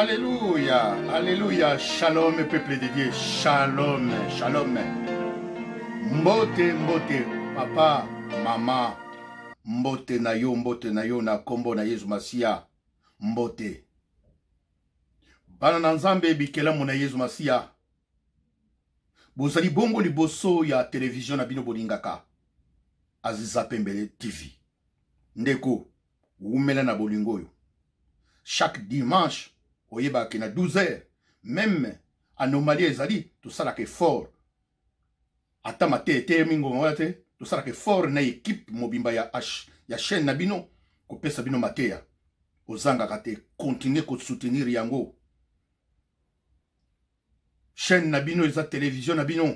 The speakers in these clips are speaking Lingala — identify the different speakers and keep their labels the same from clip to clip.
Speaker 1: Alléluia, Alléluia, Shalom, peuple de Dieu, Shalom, Shalom. Mbote, mbote, papa, mama, mbote na yo na kombo na Yesu Masia, mbote. Bana na Nzambe bikela mona Yesu Masia. Bozali bongo liboso ya télévision na bino bolingaka. Aziza Pembele TV. Ndeko, umela na bolingoyo. Chaque dimanche, oyeba ke na 12h, même anomalie ezali, tout ça la ke fort. Ata mate te mingo ngwate, tout ça la ke fort na équipe mobimba ya chaîne na bino, ko pesa bino mateya. Ozanga kate continuer ko soutenir yango. Chaîne na bino eza télévision na bino.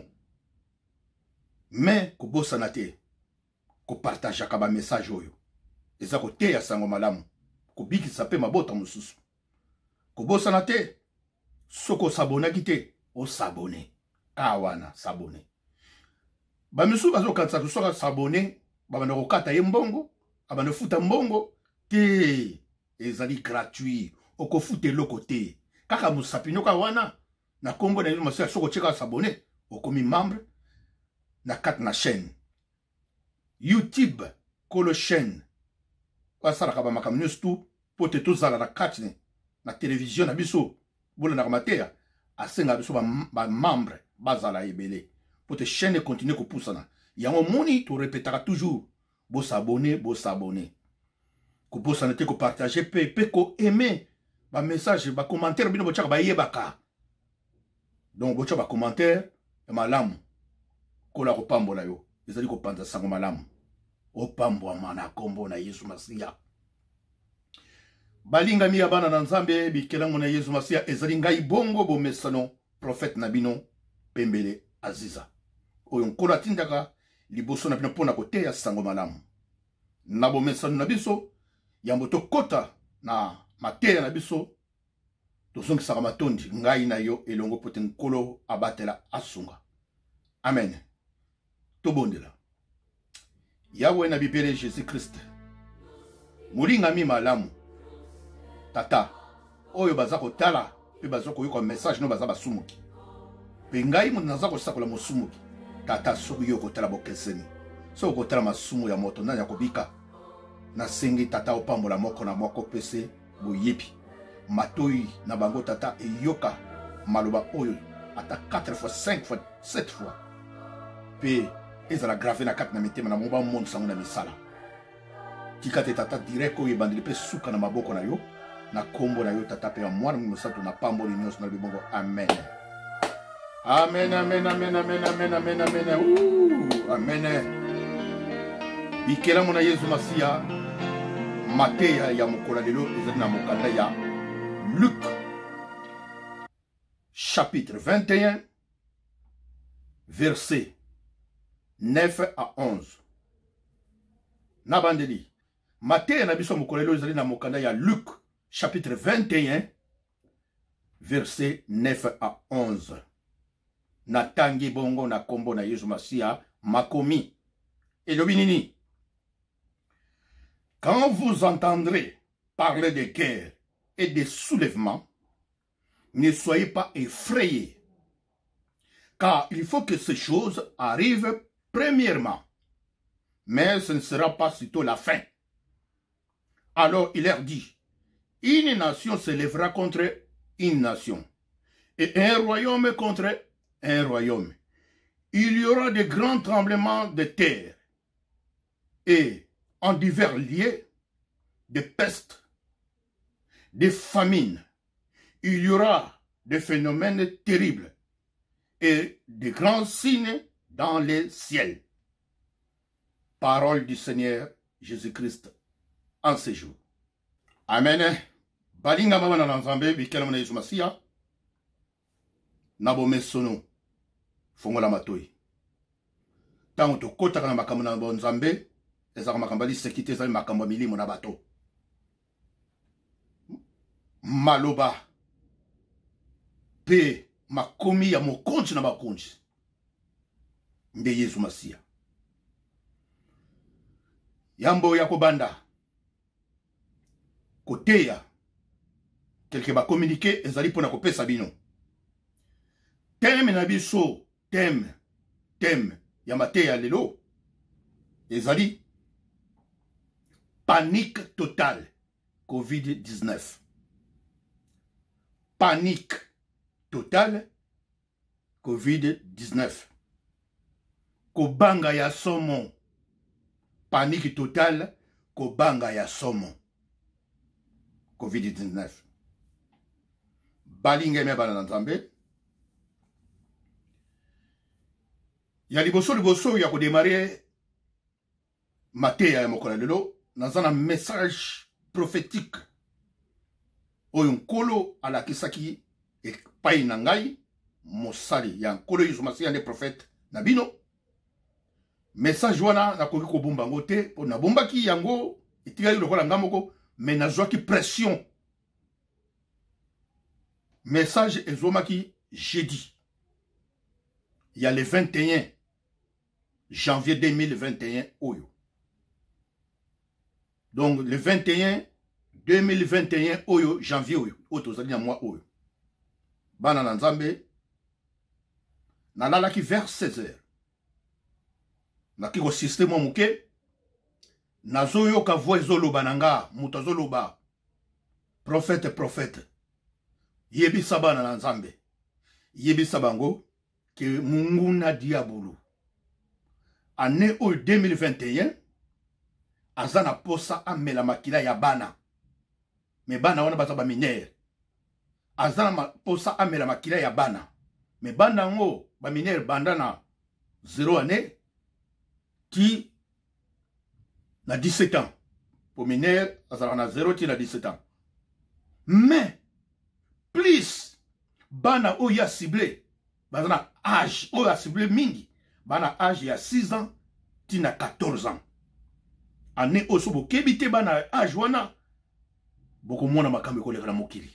Speaker 1: Mais ko bossa na te. Ko partage ka ba message oyo. Eza ko te ya sango malamu. Ko bikisa pe mabota mususu. Ko bossa na te. Soko sabona kite, o sabone. Kawana sabone. Ba misu bazo katsa ko soka sabone, ba bana ko kata ye mbongo, abana futa mbongo te. Ezali gratuit. Oko fute loko te. Kaka musapinyo ka wana. Na kombo na Yesu Masia soko cheka s'abonner okomi membre na kat na chaîne YouTube kolo chaîne pasala ka ba makam news tout pote to zala na kat na télévision na biso bola na matea asenga biso ba membre bazala ebele pote chaîne continue ko poussana yango moni to répétera toujours bo s'abonner ko poussana te ko partager pe ko aimer ba message ba commentaire bino bo chaka ba yebaka. Donc, bocha ba commentaire, malamu. Kola ko pambo na yo. Ezali ko panza sango malamu. O pambo amana kombo na Yesu Masia. Balinga mi abana na Nzambe bikelango na Yesu Masia ezali ngai bongo bo mesano prophète na bino Pembele Aziza. Oyo nkola tindaka liboso na bino pona koteya sango malamu. Na bo mesano na biso yambo to kota na mateya na biso. Tozongi saka matondi ngai na yo elongo pote nkolo abatela asunga. Amen. Tobondela. Yawe na bibele Jésus Christ. Mulinga mi malamu. Tata. Oyo bazako tala. Pe bazako yuko message no bazaba sumuki. Pe ngai mu nazako sakola mosumuki. Tata soku yoko tala bokeseni. Soko tala masumu ya moto nanya kobika. Na sengi tata opambola moko na moko pese boyepi. Matoi na bango tata e yoka maloba oyo ata 4 fois 5 fois 7 fois pe ezala grave na 4 na mitema na moba monde sango na misala tikate tata direct oyo bandeli pe suka na maboko na yo na kombo na yo tata pe mwana musato na pambo ni nyos na libongo. Amen. Amen, amen, amen, amen, amen, amen, amen. Amen. Bikela mona Yesu Masia mateya ya mokola lelo ezali na mokanda ya Luc, chapitre 21, versets 9 à 11. Nabandeli. Mateya na biso mokolelo ezali na mokanda ya Luc, chapitre 21, versets 9 à 11. Natangi bongo na kombo na Yesu Masia makomi. Elobi nini? Quand vous entendrez parler de guerre et des soulèvements, ne soyez pas effrayés, car il faut que ces choses arrivent premièrement, mais ce ne sera pas sitôt la fin. Alors il leur dit, une nation se lèvera contre une nation, et un royaume contre un royaume. Il y aura de grands tremblements de terre, et en divers lieux, de pestes, des famines. Il y aura des phénomènes terribles et de grands signes dans les ciels. Parole du Seigneur Jésus-Christ en ce jour. Amen. Balinga mama na Nzambe bikela mona Yesu Masia. Nabo mesono fongola matoi. Tango to kota kana makambo na Nzambe, ezaka makambo li sekite ezali makambo milimo na bato. Maloba pe makomi ya mokonzi na bakonzi nde Yesu Masia. Yambo ya kobanda koteya quelque ba communiquer ezali pona ko pesa bino thème na biso thème ya mateya lelo ezali panique totale COVID-19. Panique totale COVID-19. Kobanga ya somo. Panique totale kobanga ya somo. COVID-19. Balinge me bana nzambe. Ya liboso ya kodemare mateya ya mokolo lelo nazana message prophétique oyo nkolo alakisaki epai na ngai mosali ya nkolo Yesu Masiya nde prophète na bino. Message wana nakoki kobomba yango te mpo nabombaki yango etikali lokola nga moko me nazwaki pression. Message ezomaki jeudi ya le 21 janvier 2021 oyo. Donc le 21 2021 oyo janvier oyo tozali na mois oyo bana na nzambe nalalaki vers 16h nakiko système moke nazoyoka voix ezoloba nanga muto azoloba prophète yebisa bana na nzambe yebisa bango ke munguna diabulu année oyo 2021 azana posa amela makila ya bana. Me bana wana baza ba minere. Azana posa amela makila ya bana. Me bana ngo ba minere bandana 0 année qui na 17 ans. Pour minere azana na 0 qui na 17 ans. Mais plus bana o ya ciblé bazana âge o ya ciblé mingi. Bana âge ya 6 ans ti na 14 ans. Année osobo kebite bana âge wana boko mona makambe koleka na mokili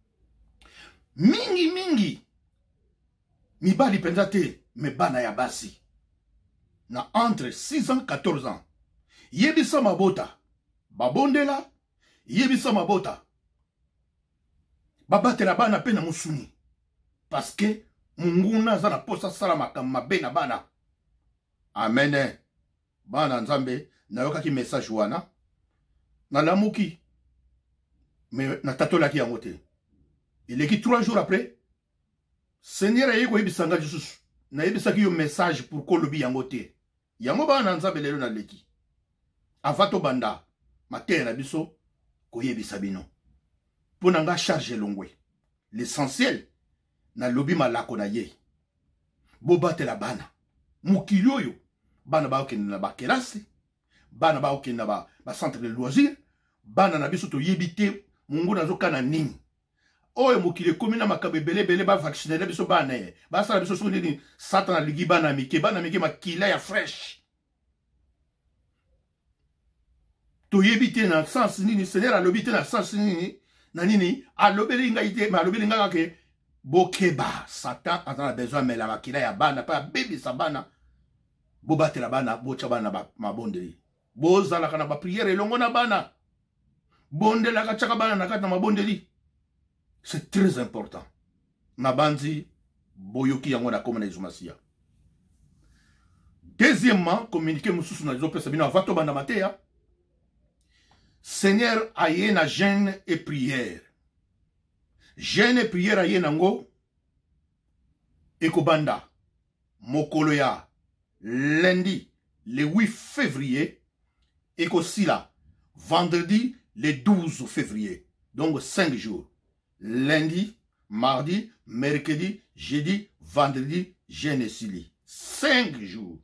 Speaker 1: mingi mibali penza te me bana ya basi na entre 6 ans 14 ans yebisa mabota babondela yebisa mabota babatela bana pe na musuni parce que munguna za na posa sala makamba mabe na bana. Amen. Bana nzambe nayokaki message wana nalamuki me natatolaki yango te. Eleki 3 jours après Seigneur ayeko yebisanga lisusu nayebisaki yo message pour kolobi yango te. Yango bana nzambe lelo naleki avato banda mateya na biso koyebisa bino pona nga charge longwe. L'essentiel na lobi malako na ye bobatela bana mokili oyo bana baokende na bakelasi bana baokende na ba centre de loisirs bana na biso toyebi te mungu nazokana nini oyo mokili ekomi na makambo ebele ba vaccinele biso bana ye basala biso soki nini satan aligi bana mike makila ya fresh toyebi te na sens nini. Seigneur alobi te na sens nini na nini alobeli ngai te ma alobeli ngai ke bokeba satan azana besoin mela makila ya bana pa bebisa bana bobatela bana bocha bana mabondeli bozalaka na ba prière elongo na bana bondelaka chaka bana na kati na mabondeli. C'est très important. Nabandi boyoki yango na komona Yesu Masiya. Deuxièmement, communiquer mususu na zopesa bino avato banda mateya. Seigneur aye na jeûne et prière. Jeûne et prière aye nango ekobanda mokolo ya lundi le 8 février ekosila vendredi le 12 février. Donc 5 jours. Lundi, mardi, mercredi, jeudi, vendredi, jeûne sili. 5 jours.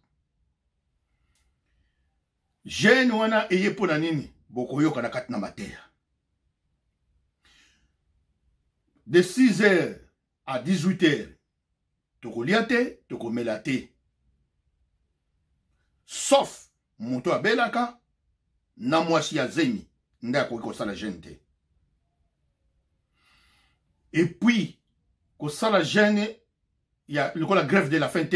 Speaker 1: Jeûne wana eye pona nini bokoyoka na kati na mateya. De 6h à 18h tokolia te, tokomela te. Sauf moto abelaka na mwasi ya zemi nda koki kosala jeûne te. Et puis, que ça la gêne, il y a la grève de la faim.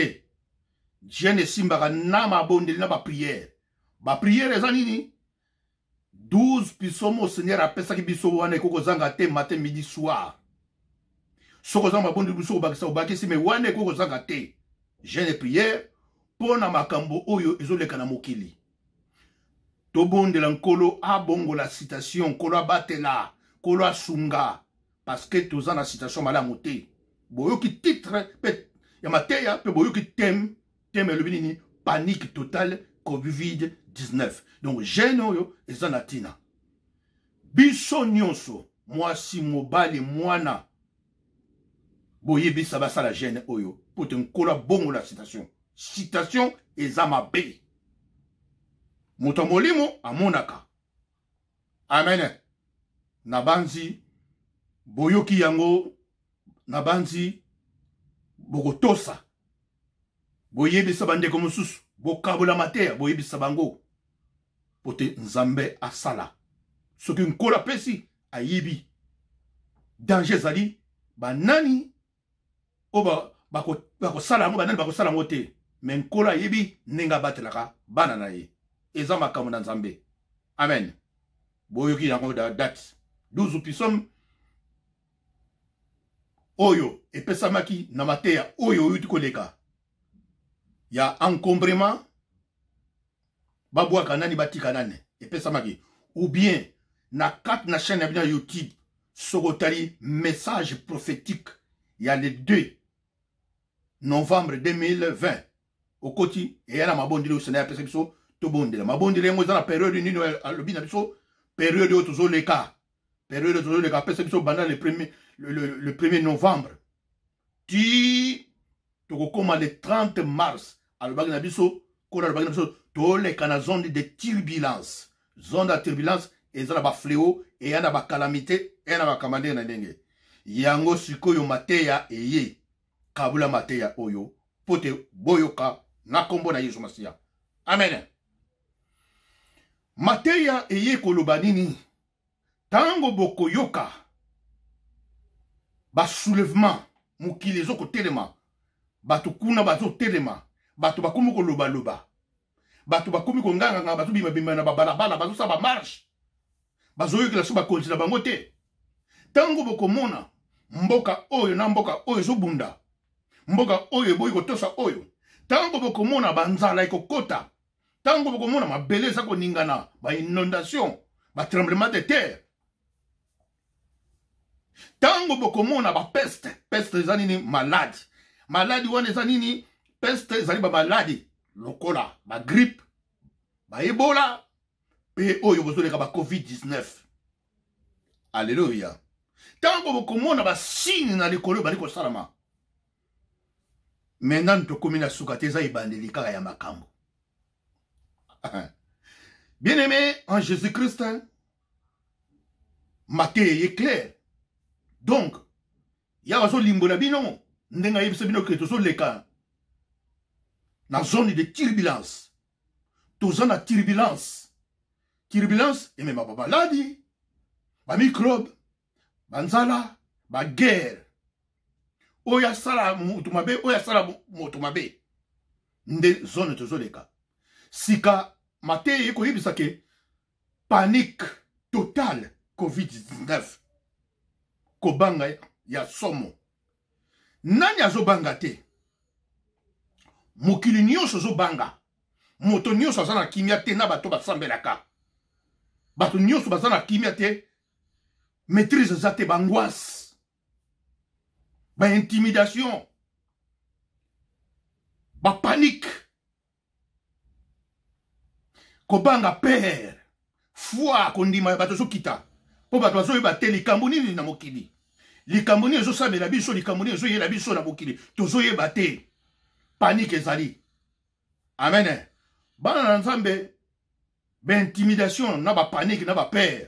Speaker 1: Gêne simbara na ma bonde na ba prière. Ba prière ezanini 12 pisomo Seigneur apesa ki biso wana ekoko zanga te matin midi soir. Soko zanga bondi biso bakisa obakisi me wana ekoko zanga te. Jeûne et prière pona makambo oyo ezoleka na mokili. Tobondela nkolo abongo la citation nkolo abatela nkolo asunga parce que toza na citation malamu te. Boyoki titre pe ya mateya pe boyoki thème elobi nini panique totale COVID-19. Donc jeune oyo eza na tina. Biso nyonso mwasi mobali mwana boyebisa basala jeune oyo po te nkolo bongo la citation. Citation eza mabe. Moto molimo amonaka. Amen. Nabanzi boyoki yango nabanzi bokotosa. Boyebisa bandeko mosusu bokabula mateya boyebisa bango pote nzambe asala. Soki nkola pesi ayibi danger zali banani oba bako sala mo banani bako sala mo te mais nkola ayibi nenga batelaka bana na ye. Eza makambo na nzambe. Amen. Boyoki yango da date 12 pisom oyo epesamaki na mateya oyo yuti koleka ya encombrement babwaka nani batika nani epesamaki ou bien na 4 na chaîne ya YouTube sokotali message prophétique ya le 2 novembre 2020 okoti eyana mabondile usena ya pesa biso tobondela mabondile yango eza na période nini alobi na biso période oyo tozoleka pesa biso banda le 1er novembre ti tokokoma le 30 mars alobaki na biso kola alobaki na biso toleka na zone de turbulence. Zone de turbulence eza na bafléau eya na bakalamité eya na bakamande na ndenge yango sikoyo mateya eye kabula mateya oyo pote boyoka na kombo na Yesu Masiya. Amen. Mateya eye koloba nini tango bokoyoka basoulèvement mokili ezokotelema bato kuna bazotelema bato bakomi koloba bato bakomi konganganga bato bimabima na babalabala bazosala bamarche bazoyokela so bakontina bango te. Tango bokomona mboka oyo na mboka oyo ezobunda mboka oyo eboyi kotosa oyo tango bokomona banzala ekokota tango bokomona mabele eza koningana bainondation batremblement de terre tango bokomona bapeste peste eza nini maladi wana eza nini peste ezali bamaladi lokola bagrippe baebola pe oyo bozoleka ba COVID-19. Alléluia. Tango bokomona basini na likolo bali kosalama maintenant tokomi na suka te eza ebandeli kaka ya makambo. Bien-aimé en Jésus-Christ, Matthieu est clair. Donc, ya wazo limbola bino, ndenga yebisa bino ke tozo leka na zone de turbulence. Tozo na turbulence. Turbulence, et même ba maladi, ba microbe, ba nzala, ba guerre. Oya sala mutumabe, oya sala mutumabe. Nde zone tozo leka. Sika Matthieu yeko yebisa ke panique totale COVID-19. Kobanga ya somo. Nani azobanga te? Mokili nyonso azobanga. Moto nyonso aza na kimia te na bato basambelaka. Bato nyonso baza na kimia te. Maîtrise za te bangoisse. Ba intimidation. Ba panique. Kobanga père. Foi kondima bato zo kita. Po bato bazo yeba te likambo nini na mokili. Likambo nini ezo sabela biso likambo nini ezo yela biso na mokili. Tozo yeba te. Panique ezali. Amen. Bana na nzambe ba intimidation na ba panique na ba peur.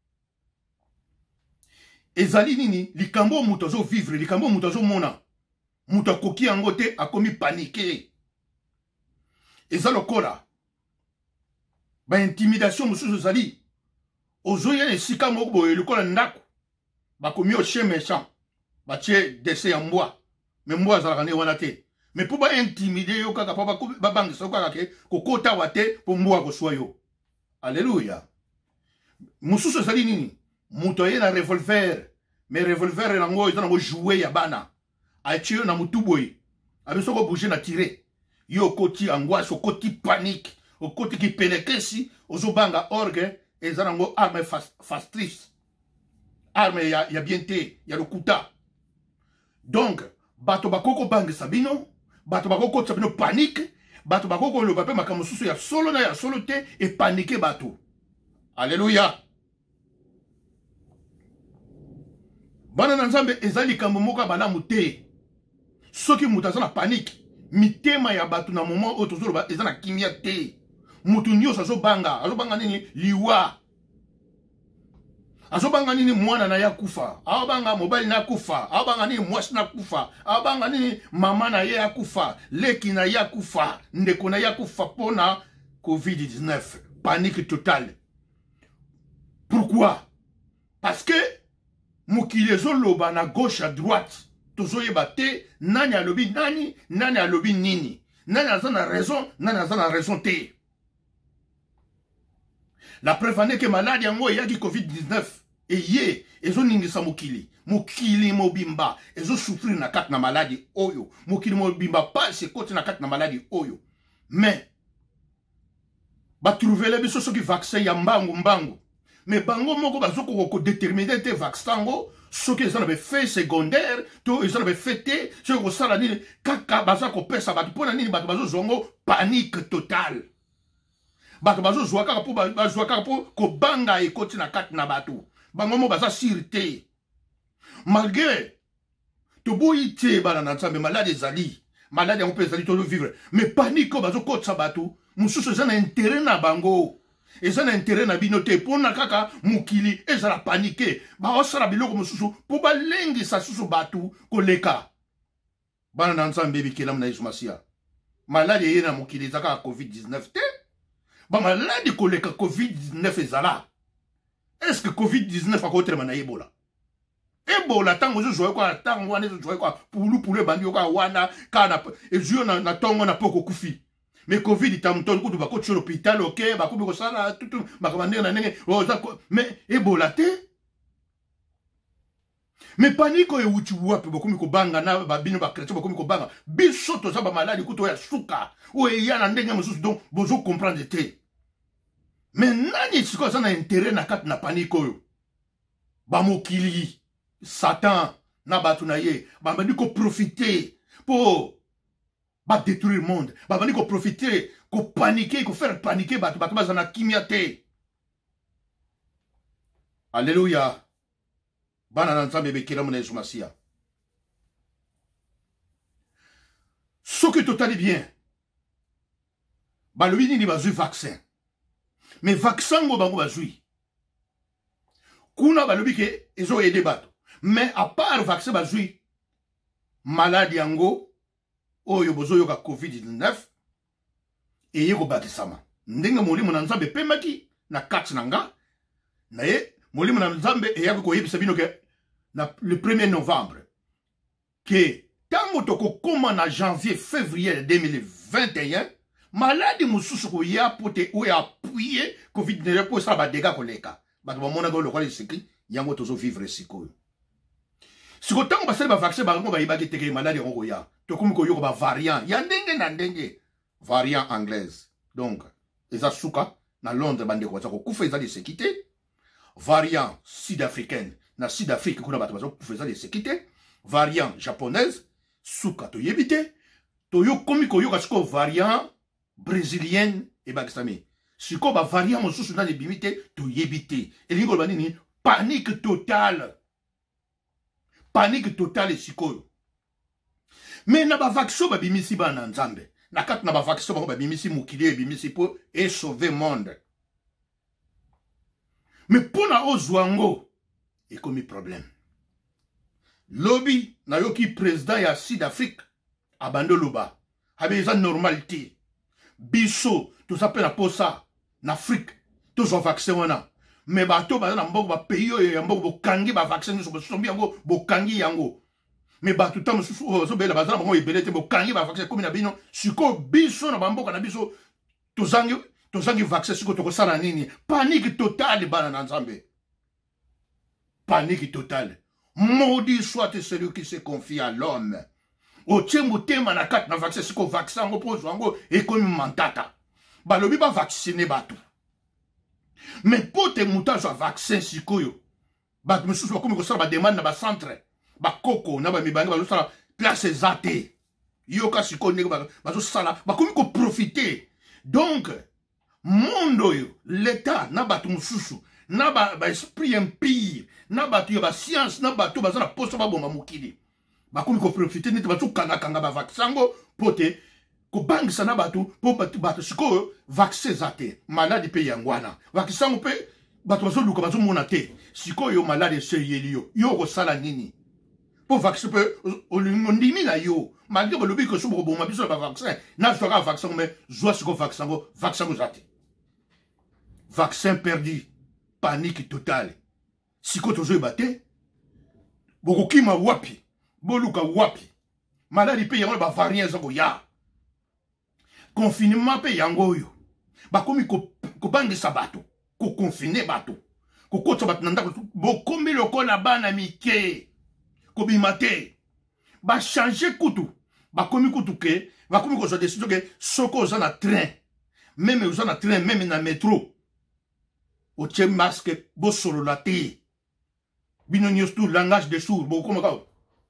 Speaker 1: Ezali nini likambo muto zo vivre likambo muto zo mona. Muto akoki yango te akomi paniquer. Ezalokola ba intimidation mususu ezali. Ozoya esika moko boye lokola ndako bakomi o chien méchant batie dese ya mbwa me mbwa azalaka nde wana te me mpo baintimide yo kaka mpo babangisa yo kaka ke kokota wa te mpo mbwa akoswa yo. Alleluya. Mosusu ezali nini? Muto ye na revolver. Mais revolver nango eza nango jouer ya bana. Atie yo na mutu boye. Abisoko bouger na tirer. Yo koti angoisse, koti panique, koti ki pelekesi, ozobanga orgue eza nango arme fastrice. Arme ya biente, ya lokuta. Donc, bato bakoko bangi sabino, bato bakoko sabino panique, bato bakoko lo bape makamususu ya solo na ya solo te et paniquer bato. Alléluia. Bana na Nzambe ezali kambo moko balamu te. Soki mutu aza na panique, mitema ya bato na moment oyo tozoloba eza na kimia te. Mutu nyonso azobanga nini liwa. Azobanga nini mwana na ya kufa, azobanga mobali na kufa, azobanga nini mwasi na kufa, azobanga nini mama na ye ya kufa, leki na ya kufa, ndeko na ya kufa pona COVID-19. Panique totale. Pourquoi? Parce que mokili ezoloba na gauche à droite. Tozoyeba te nani alobi nani, nani alobi nini. Nani aza na raison, nani aza na raison te. La preuve en est que malade yango yaki COVID-19 eye ezo ningisa mokili. Mokili mobimba ezo souffrir na kati na maladi oyo. Mokili mobimba pas se koti na kati na maladi oyo. Mais ba trouvele biso soki vaccin ya mbangu. Mais bango moko bazoko ko déterminer te vaccin go soki ezana be fait secondaire to ezana be fait te soki ko sala nini kaka bazako pesa bato pona nini bato bazo zongo panique totale. Bato bazo zwa kaka po bazwa kaka po ko banga ekoti na kati na bato. Bango mo baza sirte. Malgré to boyi te bana na Nzambe malade ezali. Malade on peut ezali to vivre. Mais panique bazo kotsa bato. Mususu ezana intérêt na bango. Eza na intérêt na bino te pona kaka mukili ezala paniqué ba osala biloko mususu po balengi sa susu batu koleka bana na Nzambe bikela na Yesu Masia malade ye na mukili zaka COVID-19 te ba malade koleka COVID-19 ezala. Est-ce que COVID-19 akotrema na Ebola? Ebola tango zo joye kwa tango wana zo joye kwa pulu bandi kwa wana kana ezio na tongo na poko kufi. Mais Covid tamton kutu bako tsholo l'hôpital ok bako biko sala tout makamande na nenge mais Ebola te. Mais panique e uchi wapi bako miko banga na babino ba chrétien bako miko banga biso to za ba maladi kutu ya suka o e ya na ndenge mususu donc bozo comprendre te. Mais nani siko za na intérêt na kati na panique oyo ba mokili Satan na batu na ye ba bandi ko profiter pour ba détruire le monde, ba bandi ko profiter, ko paniquer, ko faire paniquer batu bazana kimia te. Alléluia. Bana na Nzambe bekela mona Yesu Masia. Ce que tout allait bien. Ba lobi ni bazui vaccin. Mais vaccin go bango bazui. Kuna ba lobi ke ezo aider batu. Mais à part vaccin bazui maladie yango oyo bozo yoka COVID-19 eye ko batisama ndenge molimo na Nzambe pemaki na kati nanga na ye molimo na Nzambe eya ko yebisa bino ke na le 1er novembre que tango toko koma na janvier février 2021 maladi mususu ko ya pote o ya appuyer COVID-19 ko sa ba dégâts koleka bato bamona ko lokwa lesiki yango tozo vivre sikoyo. Si vous avez un vaccin, vous avez un maladie. Vous avez un variant. Il y a un variant anglaise. Donc, les Asuka, dans Londres, vous avez des sécurités. Variant sud-africaine, dans Sud-Afrique, vous avez des sécurités. Variant japonaise, Suka, vous avez des variant brésilienne et pakistani. Si vous avez un variant, vous avez des et panique totale. Panique totale sikoyo. Mais na ba vaccin ba bimisi ba na Nzambe. Na kat na ba vaccin ba bimisi mukili bimisi pour et sauver monde. Mais pour na ozwango et comme problème. Lobby na yoki président ya Sud-Afrique abando loba. Habe eza normalité. Biso tout ça peut na posa na Afrique tout son vaccin wana. Mais bato ba na mboko ba pays ya mboko bokangi ba vaccin so sombi yango bokangi yango. Mais bato tam so bela bazana mo ibelete bokangi ba vaccin comme na bino siko biso na mboko na biso to zangi tozangi vaccin siko tokosala nini? Panique totale bana na Nzambe. Panique totale. Maudit soit celui qui se confie à l'homme. Otie motema na kati na vaccin siko vaccin ngo pozo ngo ekomi mantata. Balobi ba vacciner bato. Mais pote mutazo vaccin sikoyo. Bato mususu bakomi kosala ba demande na ba centre. Ba koko na ba mibangi ba sala place zate. Yoka siko ndenge ba sala bakomi ko profiter. Donc mondo yo l'état na bato mususu na ba esprit impire na bato yo ba science na bato bazana poso ba bomba mukili. Bakomi ko profiter neti bato kanga ba vaccin ngo pote ko bangisa na bato po bato siko vaccin zate maladi pe yangwana vaccin pe bato bazo luka bazo mona te siko yo maladi seyeli yo ko sala nini po vaccin pe olingondimi na yo malgré balobi ko subo bomba biso ba vaccin na soka vaccin mais zo siko vaccin go zate vaccin perdu panique totale siko tozo ebate boko kima wapi boluka wapi maladi pe yango ba variant zako ya confinement pe yango yo bakomi ko bangisa bato ko confiner bato ko kotsa bato nanda ko bokombi lokola bana mike ko bimate ba changer kutu bakomi kutu ke bakomi ko so décision ke soko za na train même za na train même na métro o tche masque bo solo la te bino nyos tout langage des sourds bo koma ka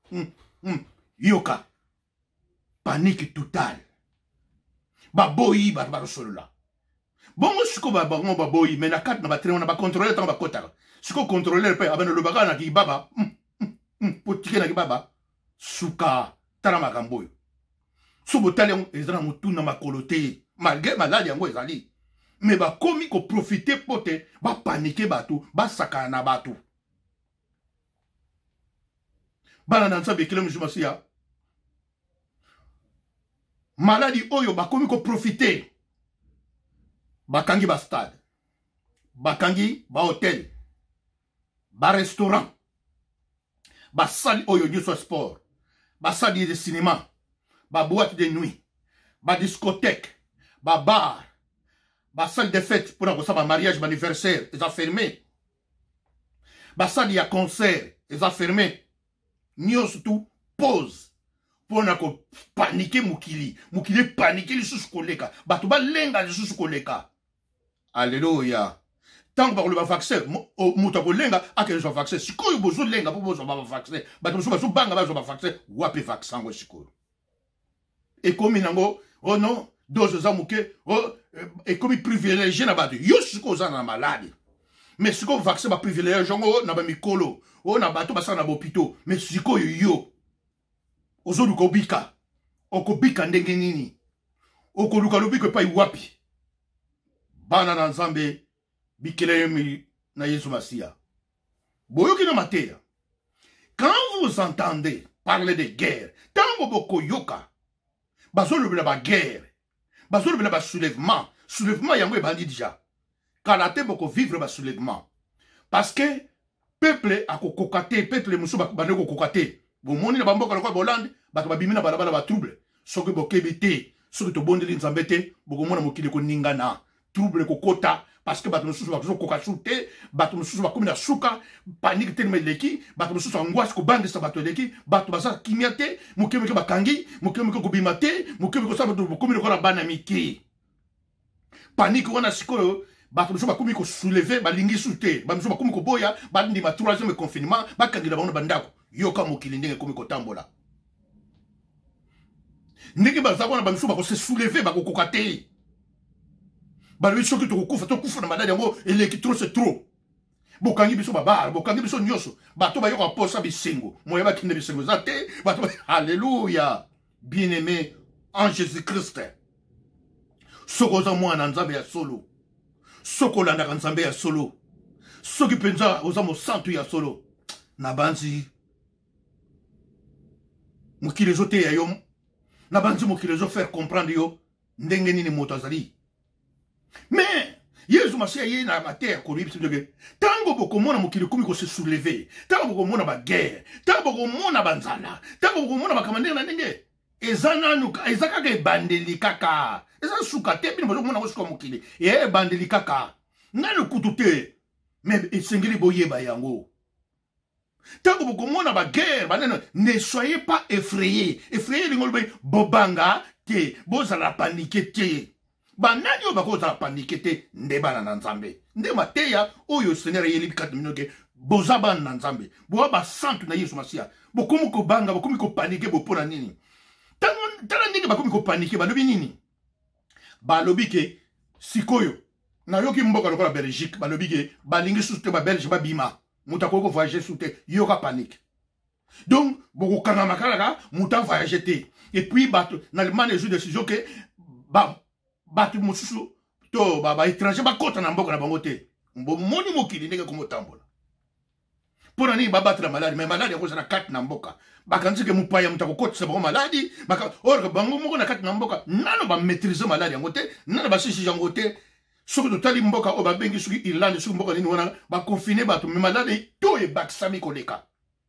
Speaker 1: yoka panique totale baboyi ba solo la bongo siko bango baboyi mais na kat na batrain na ba contrôler tant ba kotaka siko contrôler pe abana lo baka na ki baba potike na ki baba suka tala makambo yo so botale ezana mutu na makolote malgré maladi yango ezali mais ba komi ko profiter pote ba paniquer bato ba saka na bato bana na Nzambe kile mjumasiya maladi oyo bakomi ko profiter bakangi ba stade bakangi ba hotel ba restaurant ba salle oyo nyuso sport ba salle de cinéma ba boîte de nuit ba discothèque ba bar ba salle de fête pour na ba mariage ba anniversaire ils ont fermé ba salle ya concert ils ont fermé nyuso tout pause pour na ko paniquer mukili paniquer les sous koleka bato ba lenga les sous koleka. Alléluia. Tant que le vaccin, moutako lenga, a que le vaccin, si quoi bozo lenga pour bozo vaccin, bato bozo banga bazo vaccin, wapi vaccin go siko. Et comme inango, oh non, dose zamuke, oh, et comme privilégié na bato, yo siko za na malade. Mais siko vaccin ba privilégié jongo na ba mikolo, oh na bato basa na bopito, mais siko yo. Ozo luka obika, okobika ndenge nini, okoluka lobika pa wapi. Bana na Nzambe bikele na Yesu Masia. Boyoki na mateya. Quand vous entendez parler de guerre, tango boko yoka, bazolo bela ba guerre, bazolo bela ba soulèvement yango ebandi déjà. Kalate boko vivre ba soulèvement. Parce que peuple a kokokate, peuple musu ba bande kokokate. Bo moni na bamboka na Hollande, ba ba bimina balabala ba trouble. Soki bokebite, soki to bondeli Nzambe te, boko mona mokili ko ningana. Trouble kokota parce que bato mususu bazo kokasute bato mususu bakomi na suka panique tellement leki bato mususu angoisse ko bande sa bato leki bato basa kimiate mukemeke bakangi mukemeke ko bimate mukemeke ko sabato bakomi ko na bana miki panique wana sikoyo bato mususu bakomi ko soulever balingi sute ba mususu bakomi ko boya bandi ma troisième confinement bakangila bango bandako yoka mokili ndenge komi ko tambola ndenge bazabona ba mususu bako se soulever bako kokate. Balobi soki tokufa na malade yango eleki trop c'est trop. Bokangi biso babar, bokangi biso nyoso. Bato ba yoko posa bisengo. Moya ba kinde bisengo zate, bato alléluia. Bien-aimé en Jésus-Christ. Soko za mwana Nzambe ya solo. Soko landa Nzambe ya solo. Soki penza oza mo santu ya solo. Na banzi mokili zote ya yo. Na banzi mokili zo faire comprendre yo ndenge nini moto azali. Mais Yesu Masia ye na matière ko libisi de tango boko mona mokili komi ko se soulever tango boko mona ba guerre tango boko mona banzala tango boko mona ba commander na ndenge eza nanu eza kaka ebandeli kaka eza suka te bino bozomona ngo suka mokili ebandeli kaka nanu kutu te mais esengeli boyeba yango tango bokomona baguerre banene ne soyez pas effrayés effrayés lingolo bobanga te bozala panike te banani oyo bakozala panike te nde bana na nzambe nde mateya oyo seigneur ayelibi kati mino ke boza bana na nzambe boa basantu na yesu masiya bokomi kobanga bokomi kopanike bopona nini tala ndenge bakomi kopanike balobi nini balobi ke sikoyo nayoki mboka lokola Belgique balobi ke balingi susu te babelge babima mutu akoki kovoyage su te yoka panike donc bokokanga makalaka mutu avoyage te et puis bato na lemane ezwi décision ke bato mosusu to baétranger bakota na mboka na bango te bomoni mokili ndenge komotambola mpona nini babatela maladi mais maladi yakozala kati na mboka bakanisi ke mopaya moto akokotisa bango maladi or bango moko na kati na mboka nano bamaîtrise maladi yango te nano basisi yango te soki totali mboka oyo babengi soki Irlande soki mboka nini wana bakonfine bato me maladi to ebakisami koleka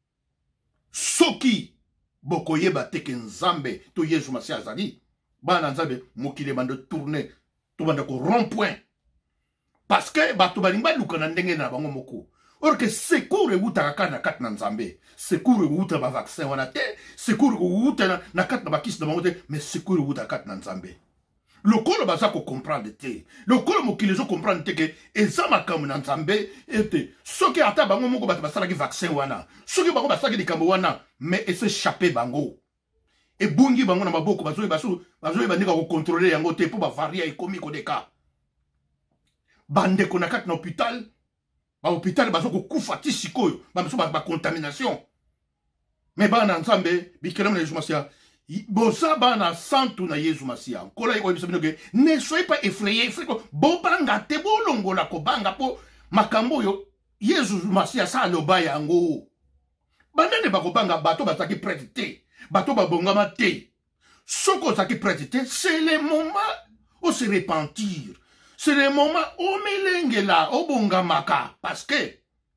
Speaker 1: soki bokoyeba te ke nzambe to yesu masiya azali bana nzambe mokili ebanda tourne tobanda ko rond point parce que bato balingi baluka na ndenge na bango moko or que secours ewutaka kati na kati na nzambe secours ewuta bavaccin wana te secours ewuta na kati na bakisi na bango te mais secours ewutaka kati na nzambe lokolo baza kocomprendre te lokolo mokili ezokomprendre te ke eza makambo na nzambe ete soki ata bango moko bato basalaki vaccin wana soki bango basalaki likambo wana mais esechappe bango ebungi bango na maboko bazoyeba ndenge kokontrole yango te mpo bavaria ekomi kodeka bandeko na kati na hôpital bahôpital bazokokufa ti sikoyo bamosusu bacontamination mais bana na nzambe bikelemo na yesu masiya boza bana santu na yesu masiya nkola yekoyebisa bino ke ne soyez pas effrayés bobanga te bolongola kobanga mpo makambo oyo yesu masiya sa aloba yango banene bakobanga bato bazalaki prete te bato babongama te soki ozalaki prete te c'est le moment o se repentir c'est le moment omelengela obongamaka parce que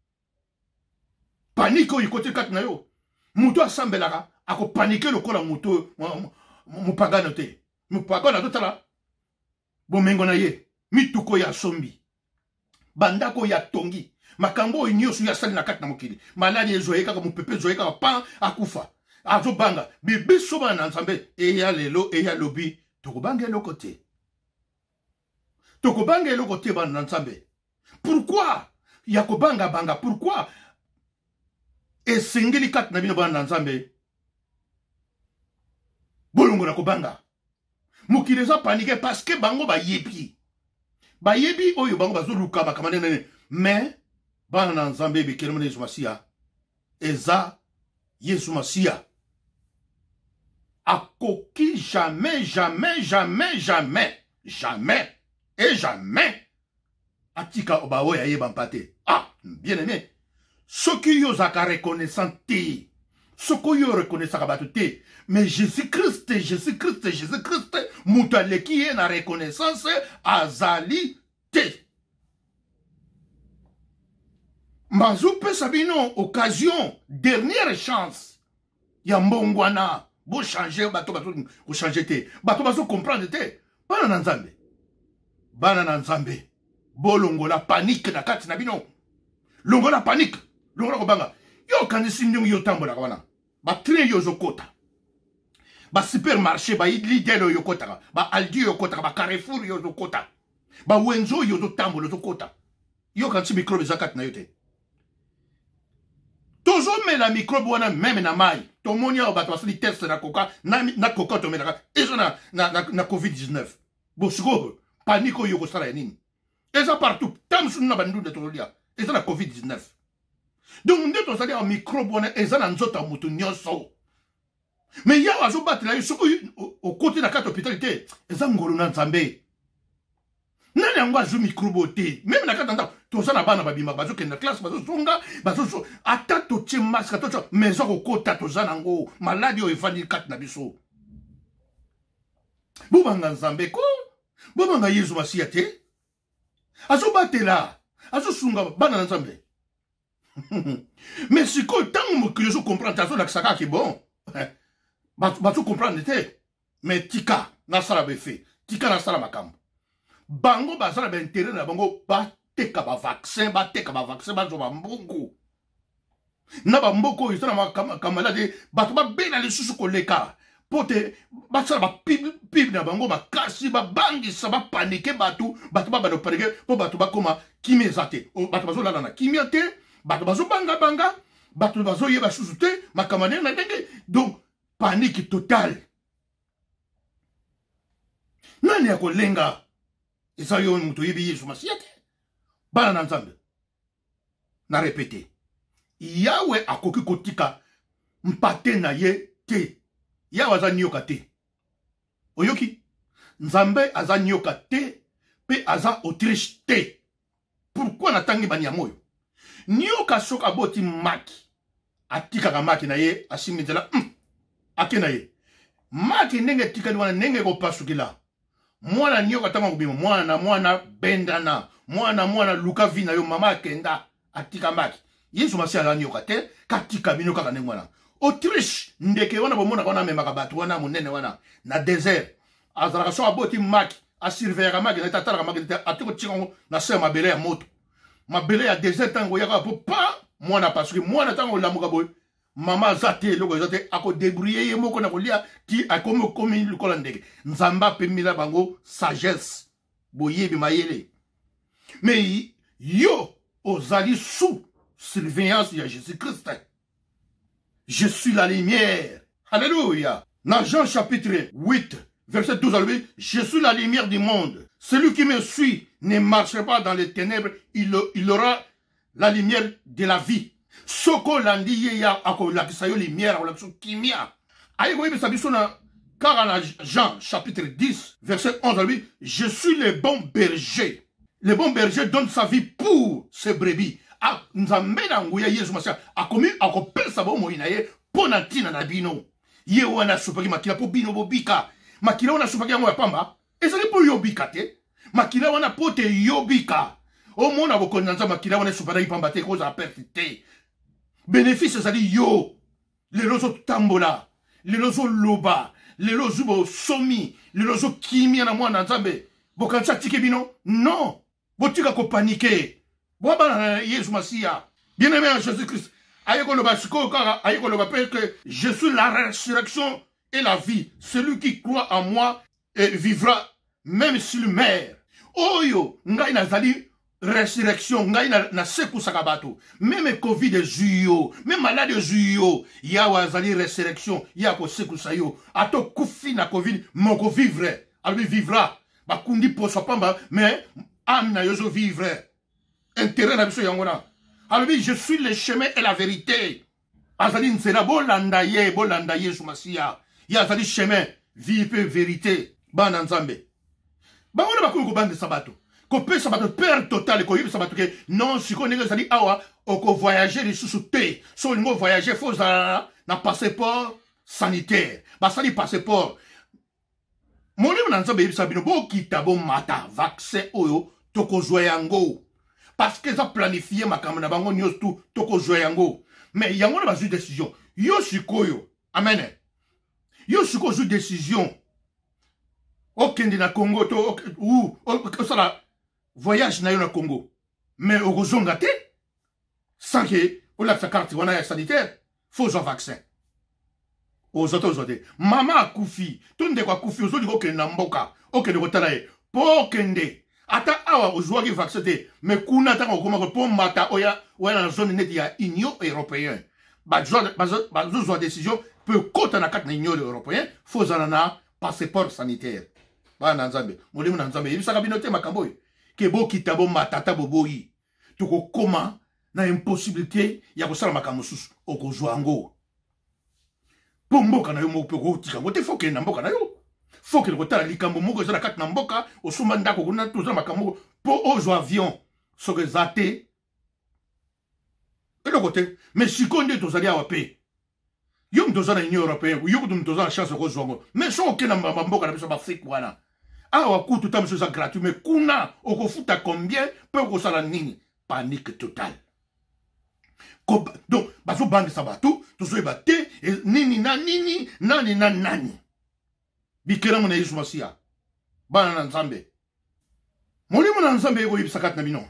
Speaker 1: panike oyo ekoti kati na yo mutu asambelaka akopanike lokola mutu mopagano te mopagano totala bomengo na ye mituko ya sombi bandako ya tongi makambo oyo nyonso yasali na kati na mokili maladi ezoye kaka mopepe ezoye kaka pan akufa azobanga biso bana na nzambe eya lelo eya lobi tokobanga eloko te tokobanga eloko te bana na nzambe pourquoi ya kobanga pourquoi esengeli kati na bino bana na nzambe bolongo na kobanga mokili eza panike parce que bango bayebi oyo bango bazoluka makambo nene mais bana na nzambe ebikelemo na yesu masiya eza yesu masiya akoki jamais atika baoyo ayeba mpa te bien aimé soki yo ozalaka reconnaissant te soki oyo reconnaissaka bato te mais jésus-christ moto aleki ye na reconnaissance azali te bazopesa bino occasion dernière chance ya mbongwana bochange bato kochange te bato bazocomprendre te bana na nzambe bolongola panike na kati na bino longola panike longola kobanga yo okanisi ndenge yo otambolaka wana batrain yo ozokota basupermarché balidel oyo okotaka baaldi oyo okotaka bacarrefour yo ozokota bawenzo oyo ozotambola ozokota yo okanisi microbe eza kati na yo te tozomela microbe wana meme na mai tomoni awa bato basali test na koka tomelaka eza na covid-19 bosikoyo panike oyo kosala ya nini eza partout ta mosusu na bandunda tozolia eza na covid-19 donc nde tozali awa microbe wana eza na nzoto ya moto nyonso mais yawa azobatela yo soki okoti na kati hôpital te eza ngolo na nzambe nani yango azwi microbe te meme na kati na ndako toza na bana babimaka bazokende na classe bazozonga ata totie maske mais okokota toza nango maladi oyo efandi kati na biso bobanga nzambe ko bobanga yesu masiya te azobatela azosunga bana na nzambe mais sikoyo ntango mokili ozocomprendre azolakisaka ki bon bato comprendre te mais tika nasala befe tika nasala makambo bango bazala ba intérêt na bango bateka ba vaccin bazo ba mbongo na ba mboko izana makamala bato babena lisusu koleka pote basala ba pib na bango makasi babangisa bapanike bato babano panike po bato bakoma kimia ezate bato bazolala na kimia te bato bazobanga bato bazoyeba susu te makamane na ndenge donc panique totale nani ya kolenga eza yo mutu oyebi yesu masiya te bana na nzambe na repete yawe akoki kotika mpate na ye te yawe aza nioka te oyoki nzambe aza nioka te pe aza autriche te pourquoi natangi banyama oyo nioka soki aboti maki atikaka maki na ye asimbi nzela ake na ye maki ndenge etikali wana ndenge ekopasukila mwana nioka ntango akobima mwana bendana mwana luka vi na yo mama akenda atika maki yesu masiya aza nioka te katika bino kaka ndenge wana autriche ndeke wana bomonaka wana amemaka bato wana monene wana na désert azalaka so aboti maki asurveillaka maki na ete atalaka maki te ati kotika yango na se ya mabele ya moto mabele ya désert ntango oyaka po pa mwana pasuki mwana ntango olamuka boye mama aza te eloko eza te akodébrouille ye moko na kolia ti akomi likola ndeke nzambe apemila bango sagesse boyebi mayele mais yo ozali sous surveillance ya Jésus-Christ. Je suis la lumière. Alléluia. Dans Jean chapitre 8, verset 12 à 8, je suis la lumière du monde. Celui qui me suit ne marche pas dans les ténèbres, il aura la lumière de la vie. Soko landi ya ako lakisa yo lumière, ako lakisa kimia. Aïe, oui, ça dit car Jean chapitre 10, verset 11 à 8, je suis le bon berger. Le bon berger donne sa vie pour ses brebis. Nzambe na nguya Yesu masiya akomi akopesa bomoi na ye mpo na ntina na bino ye wana asopaki makila mpo bino bobika makila wana asopaki yango ya pamba ezali mpo yobika te makila wana mpo te yobika omona bokonzi na nzambe makila wana esopaki pamba te kozala perte te bénéfice ezali yo lelo ozotambola lelo ozoloba lelo ozwi bosomi lelo ozokimia na mwana na nzambe bokanisi atiki bino non botika kopanike Jésus Masiya, bien-aimé en Jésus-Christ, que je suis la résurrection et la vie. Celui qui croit en moi vivra même s'il meurt. Oyo, ngai nazali résurrection, ngai na seku sakabato. Même Covid juyo, même malade juyo, ya wazali résurrection, ya ko seku sayo. Ato kufi na Covid, moko vivre, albi vivra. Bakundi poso pamba, mais âme na yozo vivre. Intérêt na biso yangona. Alors je suis le chemin et la vérité. Azali nzela bolanda ye sumasiya. Ya azali chemin, vie et vérité. Bana nzambe. Ba wana bakulu ko bande sabato. Ko pe sabato perte totale ko yibi sabato ke non siko ndenge azali awa oko voyager lisusu te. So ngo voyager faut na passeport sanitaire. Ba sali passeport. Moni na nzambe yibi sabino bo kitabo mata vaccin oyo toko yango. Parce qu'ils ont planifié ma caméra, bango nyos tout, toko yango. Mais yango na bazu décision. Yo sikoyo, amen. Yo siko zu décision. Okende na Congo to ou ça voyage na yo na Congo. Mais au zonga te sans que on la sa carte wana sanitaire, faut un vaccin. Aux autres maman akufi, tunde kwa kufi ozodi okende na mboka, okende kotala ye. Po kende ata awa ozwaki vaccin te mais kuna ntaka okoma po mata oya na zone neti ya Union européenne bazozwa décision peut kota na kati na Union européenne fozala na passeport sanitaire bana nzambe molimo na nzambe yebisaka bino te makambo oyo ke bokita bomatata boboyi tokokoma na impossibilité ya kosala makambo mosusu okozwa yango po mboka na yo moko mpe kotika ngo te fo kende na mboka na yo faut que le retard likambo moko ezala kati na mboka osumba ndako kuna toza makambo po ozwa avion soki zate eloko te mais sikoyo nde tozali awa pe yo mutu oza na union européenne yo kutu mutu oza na chance okozwa ngo mais soki okende na bamboka na biso baafrike wana awa kutu ta mosu eza gratuit mais kuna okofuta combien mpe okosala nini panique totale donc bazobangisa bato tozoyeba te nini na nini nani na nani bikelamu na Yesu Masiya bana na Nzambe molimo na Nzambe ekoyebisa kati na bino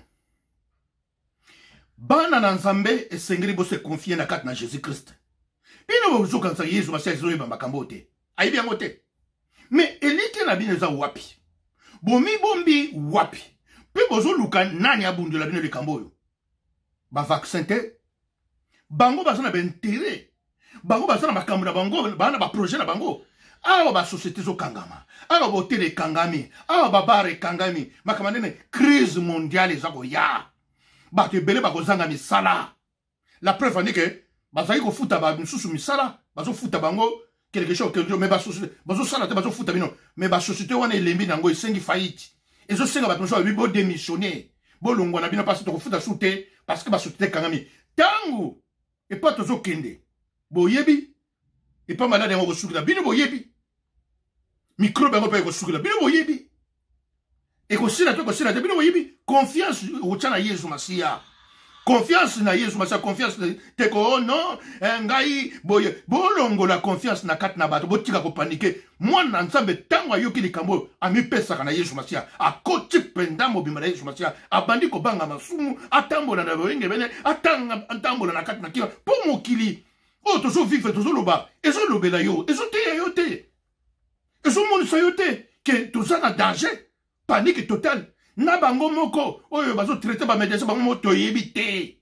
Speaker 1: bana na Nzambe esengeli bose confie na kati na Jésus Christ bino bozokanisa Yesu Masiya ezoyeba makambo te ayebi yango te mais elite na bino eza wapi bomibombi wapi mpe bozoluka nani abundela bino likambo oyo bavaccin te bango baza na baintere bango baza na makambo na bango bana baprojet na bango awa basociété ezokangama awa botere ekangami awa babara ekangami makambo ndene crise mondiale eza koya bato ebele bakozanga misala la preuve andi ke bazali kofuta bamisusu misala bazofuta bango quelque chose mais bazosala te bazofuta bino mais basociété wana elembi nango esengi faillite ezosenga bato mosusu babi bodémissionner bolongwa na bino mpasi tokofuta su te parce que basociété ekangami ntango epa tozokende boyebi epa malade yango kosukila bino boyebi microbe yango mpe ekosukila bino boyebi ekosila te bino boyebi confiance okotya na Yesu Masiya confiance na Yesu Masiya confiance teko oh non ngai boye bolongola confiance na kati na bato botika kopanike mwana na Nzambe ntango ayoki likambo amipesaka na Yesu Masiya akoti penda mobimba na Yesu Masiya abandi kobanga masumu atambola na boyenge bene atambola na kati na kiwa po mokili oyo tozovivre tozoloba ezolobela yo ezoteya yo te ezomonisa yo te ke toza na danger panique totale na bango moko oyo bazotraite bamédecin bango moko toyebi te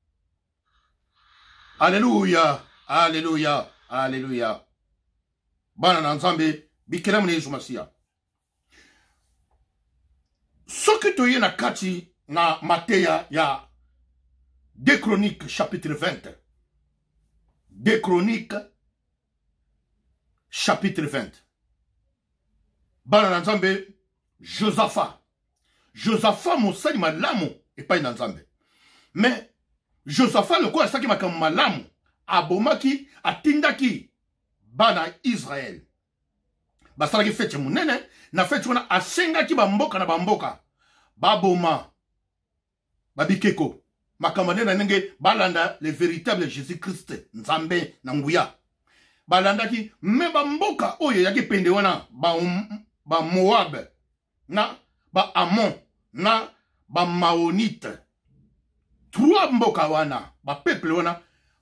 Speaker 1: alleluya alleluya alleluya bana na Nzambe bikelamu na Yesu Masiya soki toye na kati na mateya ya 2 Chroniques chapitre 20 2 Chroniques chapitre 20 bana na Nzambe Josaphat mosali malamu epai na Nzambe mais Josaphat lokola asalaki makambo malamu abomaki atindaki bana Israel basalaki fete monene na fete wana asengaki bamboka na bamboka baboma babikeko makambo ndenge na ndenge balanda le véritable Jésus Christ Nzambe na nguya balandaki me bamboka oyo yaki pende wana ba Moab na ba Amon na ba Maonite 3 mboka wana ba peuple wana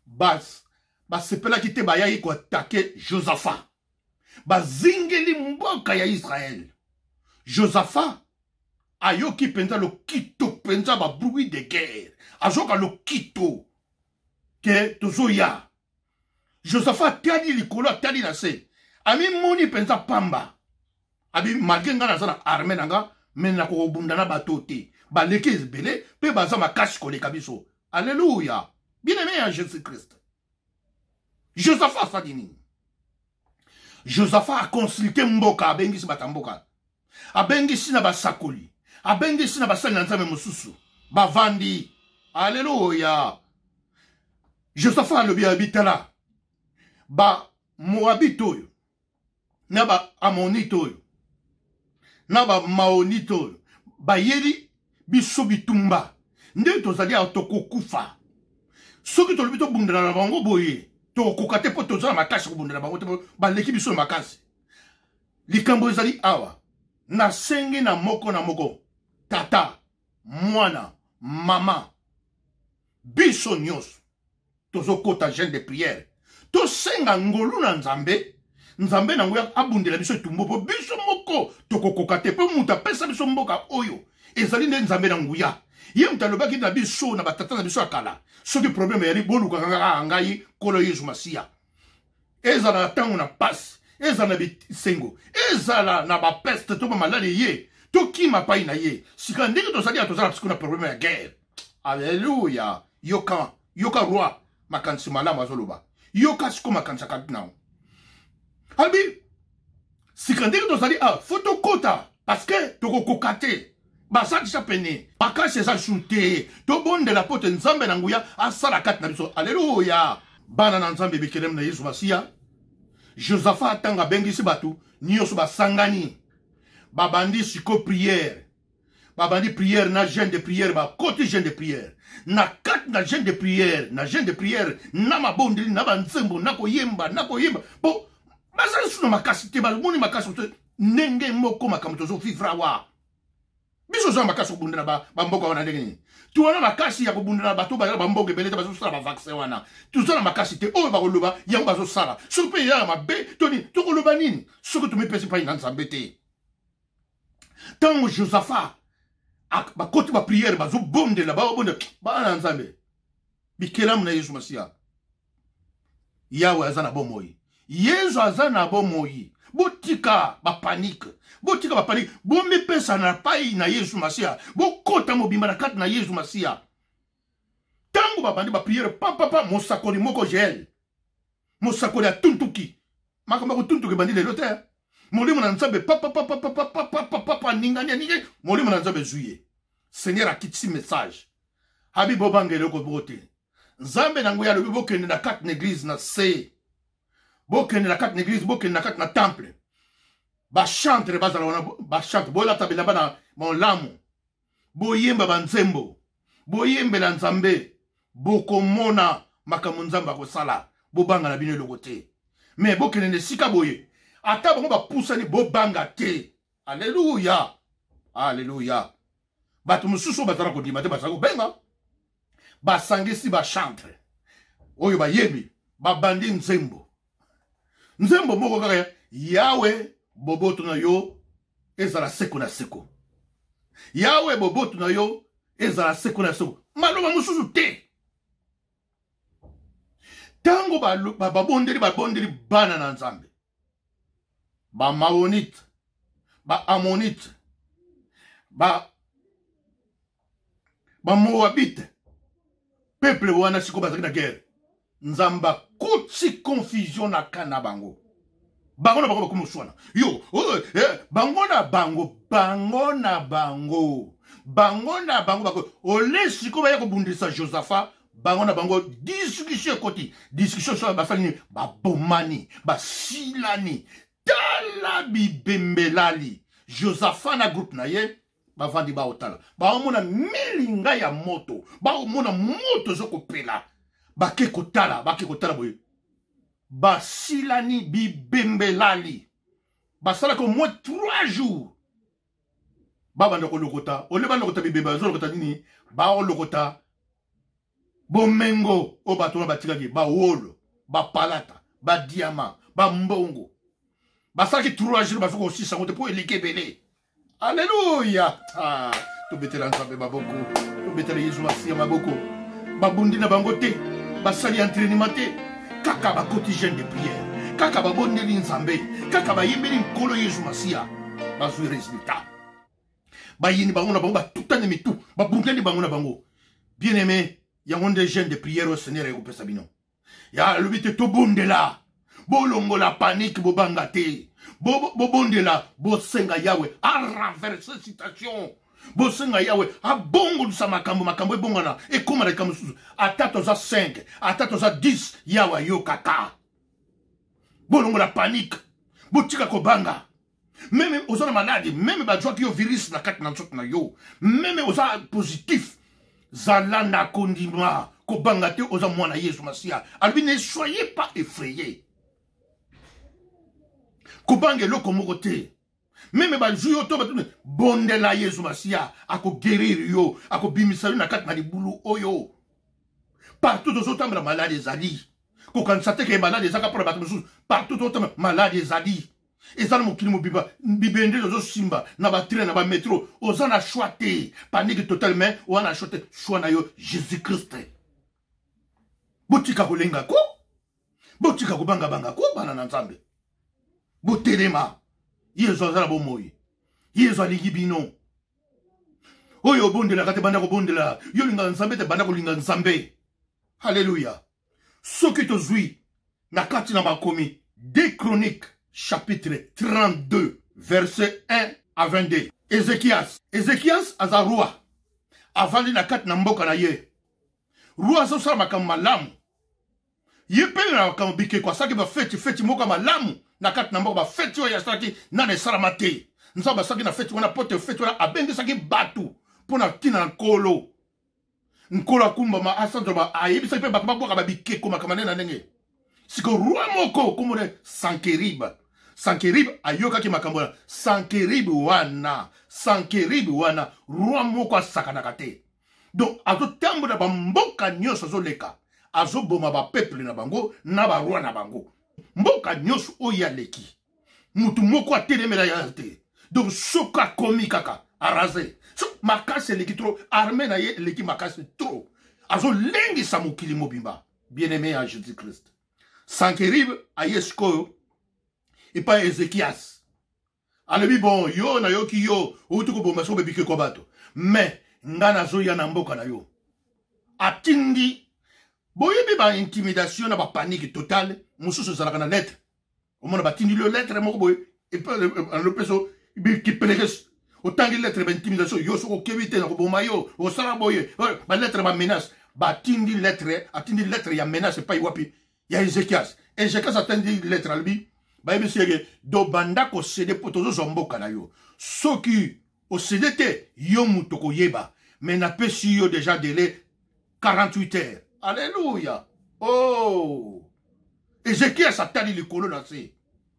Speaker 1: basepelaki te bayaki koatake Josaphat bazingeli mboka ya Israel Josaphat ayoki penza lokito penza ba bruit de guerre azoka lokito ke tozoya Josaphat tali likolo tali na se ami moni penza pamba abi malgré nga naza na armée nanga mais na kokobunda na bato te baleki ezebele mpe baza makasi koleka biso alleluya bien-aimé ya Jésus Christ Josaphat asali nini Josaphat aconsulté mboka abengisi bata mboka abengisi na basakoli abengisi na basali na Nzambe mosusu bavandi alleluya Josaphat alobi abitala ba Moabite oyo na ba Amonite oyo na ba Maonite oyo bayeli biso bitumba nde tozali awa tokokufa soki tolobi tobundela na bango boye tokokoka te mpo tozala makasi kobundela bango te baleki biso makasi likambo ezali awa nasengi na moko tata mwana mama biso nyonso tozokota jeune de prière tosenga ngolu na Nzambe Nzambe na nguya abundela biso etumbo po biso moko tokokoka te po mutu apesa biso mboka oyo ezali nde Nzambe na nguya ye mutu alobaki na biso na batata na biso akala soki problème yali boluka kaka ngai kolo Yesu Masiya ezala na ntango na pasi ezala na bisengo ezala na bapeste to bamalali ye tokima pai na ye sika ndenge tozali tozala na problème ya guerre alleluya yoka roi makanisi malamu azoloba yoka siko makanisi akati nao abi sika ndenge tozali fotokota parce que tokokoka te basakisa pene makasi eza su te tobondela po te Nzambe na nguya asala kati na biso alleluya bana na Nzambe bikelemu na Yesu Masiya Josaphat atanga bengisi bato nyonso basangani babandi siko prière babandi prière na jeûne de prière ba côté jeûne de prière na kat na jeûne de prière na mabondeli na banzembo na koyemba bo bazali suna makasi te balmoni makasi te ndenge moko makambo tozo vivre wa biso za makasi kubundela ba mboka wana ndenge nini tuwana makasi ya kubundela bato bazala ba mboka belete bazo sala ba vaccin wana tuzana makasi te oyo bakoloba yango bazo sala soki pe ya mabe toni tokoloba nini soki tumipesi pa ina nzambe te tango Josaphat ba koti ba prière bazo bondela ba bonde ba na nzambe bikelamu na Yesu Masia yawe azana bomoi Yesu azana bomoi botika ba panique bombe pesa na pai na Yesu Masia bokota mobimba na kati na Yesu Masia tango babandi ba prière papa mosakoli moko gel mosakoli ya tuntuki makamba ko tuntuki bandi lelo te molimo na nzambe papa ninganya molimo na nzambe zuye Seigneur akitsi message habi bobangele ko bote nzambe nango ya lobi bokende na kati na église na se bokende na kati na église bokende na kati na temple ba chantre bazala wana ba chante bola tabela bana molamu boyemba banzembo boyembela nzambe bokomona makambo nzambe akosala bobanga na bino eloko te mais bokende ne sika boye ata bango bapusani bobanga te alleluya alleluya bato mosusu bazala kodima te bazala kobenga basangisi bachantre oyo bayembi babandi nzembo moko kaka yawe boboto na yo ezala seko na seko yawe boboto na yo ezala seko na seko maloba mosusu te tango babondeli bana na nzambe ba maonite ba amonite ba moabite peuple wana siko bazaki na guerre nzamba kuti confusion na kana bango na bango bakumuswana yo bango na bango bako ole siko baya kobundisa Josaphat bango na bango discussion koti discussion so bafani babomani basilani tala bibembelali Josaphat na groupe na ye bavandi baotala baomona milinga ya moto baomona moto zokopela bake kotala boye basilani bibembelali basala ko moins 3 jours babanda ko lokota ole banda ko tabibemba zo lokota nini ba o lokota bomengo o bato batika ki ba wolo ba palata ba diamant ba mbongo basala ki 3 jours bafoko aussi sangote po elikebele alléluia to betela nzambe baboko to betela Yesu Masia maboko babundi na bango te basali entraînement te kaka bakoti jeune de prière kaka babondeli nzambe kaka bayembeli nkolo Yesu Masia bazwi résultat bayini bango na bango batutane mitu babundeli bango na bango bien aimé yango nde jeune de prière au Seigneur ekopesa bino ya lobi te tobondela bolongola panique bobanga te bobondela bosenga yawe a renverser situation bosenga yawe a bongolisa makambo ebongana ekoma na likambo susu ata toza 5 ata toza 10 yawe yo kaka bolongola panique botika kobanga meme oza na maladi meme bajwaki yo virus na kati na nzoto na yo meme oza positif zala na kondima kobanga te oza mwana Yesu Masia alobi ne soyez pas effrayés kobanga eloko moko te meme bazwi yo to batune bondela Yesu Masia ako guérir yo ako bimisa yo na kati na libulu oyo partout ozotambela maladi ezali kokanisa te ke maladi ezaka mpona bato mosusu partout ozotambela maladi ezali ezala mokili mobimba bibende ozosimba na batrain na bametro oza na choix te panique total mais oza na choix te choix na yo Jésus Christ botika kolenga ko botika kobangabanga ko bana na nzambe botelema Yesu azala bomoi Yesu alingi bino oyo obondela te banda kobondela yo linga nzambe te banda kolinga nzambe Alléluia soki tozwi na kati na makomi 2 Chroniques chapitre 32 verset 1 à 22 Ézéchias aza roi avandi na kati na mboka na ye roi azosala makambo malamu ye mpe na makambo bikeko asaki bafeti moko malamu na kati na mboka bafeti oyo asalaki nana esalama te nzambe asaki na feti wana pote feti wana abengisaki bato mpona tina nkolo nkolo akumbama asanzoba ayebisaki mpe bato babwaka babikeko makambo nde na ndenge siko roi moko komone Sankeribe ayokaki makambo wana Sankeribe wana roi moko asakanaka te donc azotambola bamboka nyonso azoleka azoboma bapeuple na bango na baroi na bango mboka nyonso oyo aleki mutu moko atelemela ya te donc soki akomi kaka arase so makasi eleki trop arme na ye eleki makasi trop azolengisa mokili mobimba bien aimé ya Jésus Christ Sankeribe aye sikoyo epai Ezekias alobi bon yo nayoki yo outi koboma soko bebike kwa bato mais nga nazoya na mboka na yo atindi boyebi ba intimidation na ba panique totale mosusu ezalaka na lettre omona batindi lo lettre moko boye le peso ki pelekes otangi lettre ba intimidation yo soko kebi te na koboma yo osala boye ba lettre ba menace batindi lettre atindi lettre ya menace epai wapi ya Ezekias atindi lettre albi bayebi sege do banda kosede po tozozwa mboka na yo soki osede te yo mutu koyeba mais napesi yo déjà délai 48 heures alléluia oh Ezekias atali likolo na se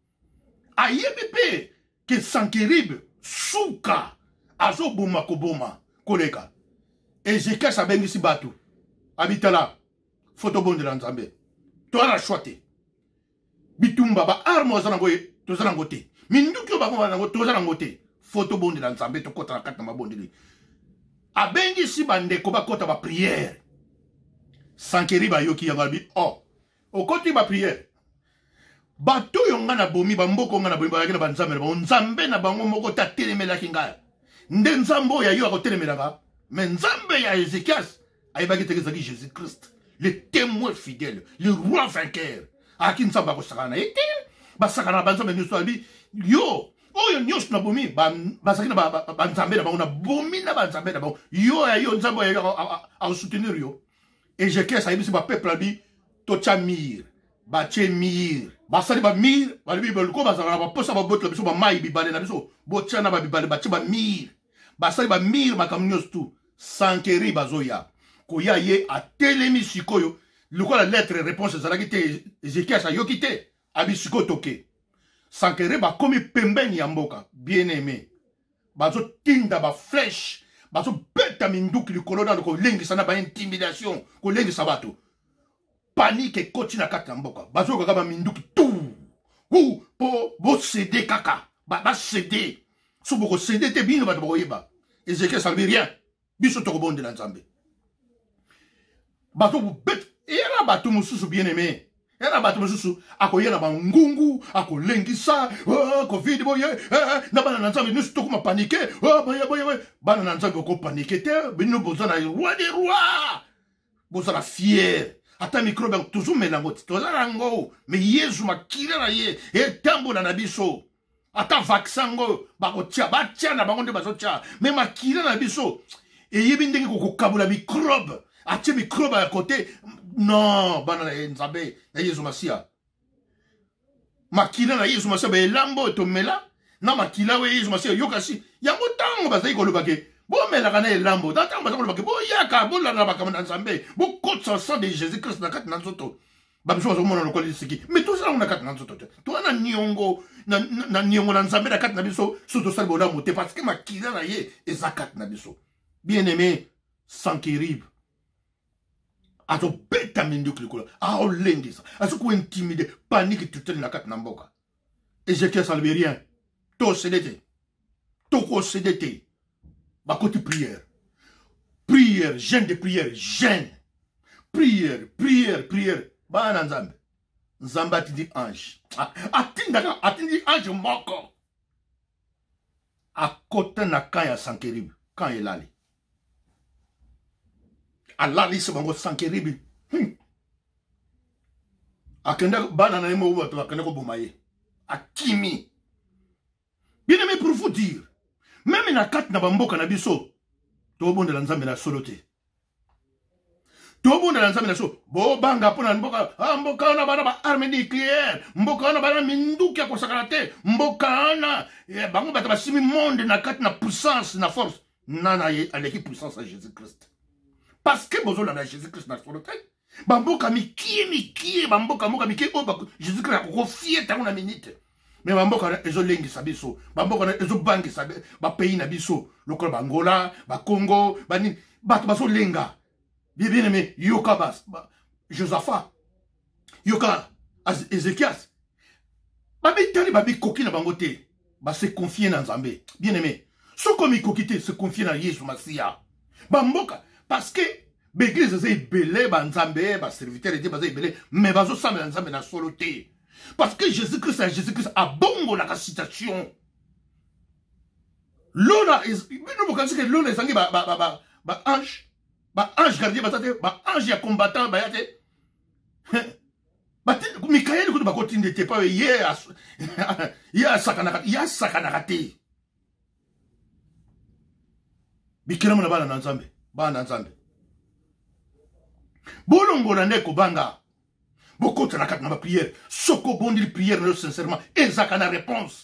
Speaker 1: ayebi mpe ke Sankeribe suka azoboma koboma koleka Ezekias abengisi bato abitala fotobondela nzambe toana choix te bitumba ba arme oza nango toza nango te minduki oyo bango nango toza nango te fotobondela nzambe tokota na kati na mabondeli abengisi bandeko bakota ba prière Sankeribe ayoki yango abi oh okoti ba prière bato oyo nga na bomi bamboko nga na bomi bayaki na banzambe na bango nzambe na bango moko tatelemelaki ngai nde nzambe oyo ayo akotelemelaka mais nzambe ya Ezekias ayebaki teke ezalaki Jésus Christ le témoin fidèle le roi vainqueur aki nzambe akosakana na ye te basakana na banzambe nyonso abi yo oyo nyonso na bomi bazalaki na banzambe na bango na bomi na banzambe na bango yo ya yo nzambe oyo akosoutenir yo Ezekias ayebisi bapeuple abi totya mire batie mire basali bamire balobi baliko bazalaka na baposa babotela biso bamai bibale na biso botya na babibale batie bamire basali bamire makambo nyonso tu Sankeribe bazoya koya ye atelemi sikoyo lokola lettre réponse ezalaki te Ezekias ayoki te abi sikoyo toke Sankeribe bakomi pembeni ya mboka bien aimé bazotinda baflèche bazobeta minduki likolo nano kolengisa na baintimidation kolengisa bato panique ekoti na kati na mboka bazoyoka baminduki tu po bosede kaka basede so bokosede te bino bato bakoyeba Ezekias alobi rien biso tokobondela nzambe bato bobeta era bato mosusu bien aimé era bato mosusu akoya na bangungu akolengisa covid boye na bana na nzambe nyonso tokoma panike boye bana na nzambe okopanike te bino boza na roi de roi boza na fier ata microbe tozomela yango te toza nango mais yesu makila na ye etambola na biso ata vaccin ngo batia na bango nde bazotia mais makila na biso eyebi ndenge kokokabula microbe atie microbe ya kote non bana na nzambe na yesu masia makila na yesu masia baelambo tomela na makila we yesu masia yokasi yango ntango bazali kolobake bomelaka na elambo na ntango bazali kolobake boyaka bolanda makambo na nzambe bokotisa sang de Jésus Christ na kati na nzoto babiso bazomona lokola lisiki mais tozalango na kati na nzoto te toza na niongo na nzambe na kati na biso so tosali bolamu te parce que makila na ye eza kati na biso bien aimé Sankeribe azobeta minduki likolo aolengisa azokointimide panike tutele na kati na mboka Ezekias alobi rien tosede te tokosede te bakoti prière jeûne de prière jeûne prière bana na nzambe atindi ange atindi ange moko akota na kan ya Sankeribe kan elali alalisi bango Sankeribe akende bana na ye moko bato bakende koboma ye akimi bien aimé pour vous dire même na kati na bamboka na biso tobondela nzambe na solo te Tobo na nzambe na so bo banga pona mboka mboka na bana ba arme nucléaire mboka na bana minduki ya kosakana te mboka na bango bata basimi monde na kati na puissance na force nana aleki puissance à Jésus-Christ parce que bozo na Jésus-Christ na solo te bamboka mikie bamboka mikie o Jésus-Christ akofie tango na minute mais bamboka ezo lengisa biso bamboka ezo bangisa ba pays na biso lokola bangola ba Congo bani bato baso lenga bien aimé yoka bas Josaphat yoka Ézéchias babitani babikoki na bango te ba se confier na Nzambe bien aimé soko mikoki te se confier na Yesu Masia bamboka parce que l'église est belé ba Nzambe ba serviteur de ba belé mais bazo samela Nzambe na solo te parce que Jésus-Christ a bongo la citation lona is bino bokanzi ke lona esangi ba ange ba ange gardien batate ba ange ya combattant ba yate bati Mikaël ko ba kotinde te pa ya sakana te bikira mona bana Nzambe bana Nzambe bolongo na ndeko banga beaucoup na kati na ba prière soko bondi prière na sincèrement ezaka na réponse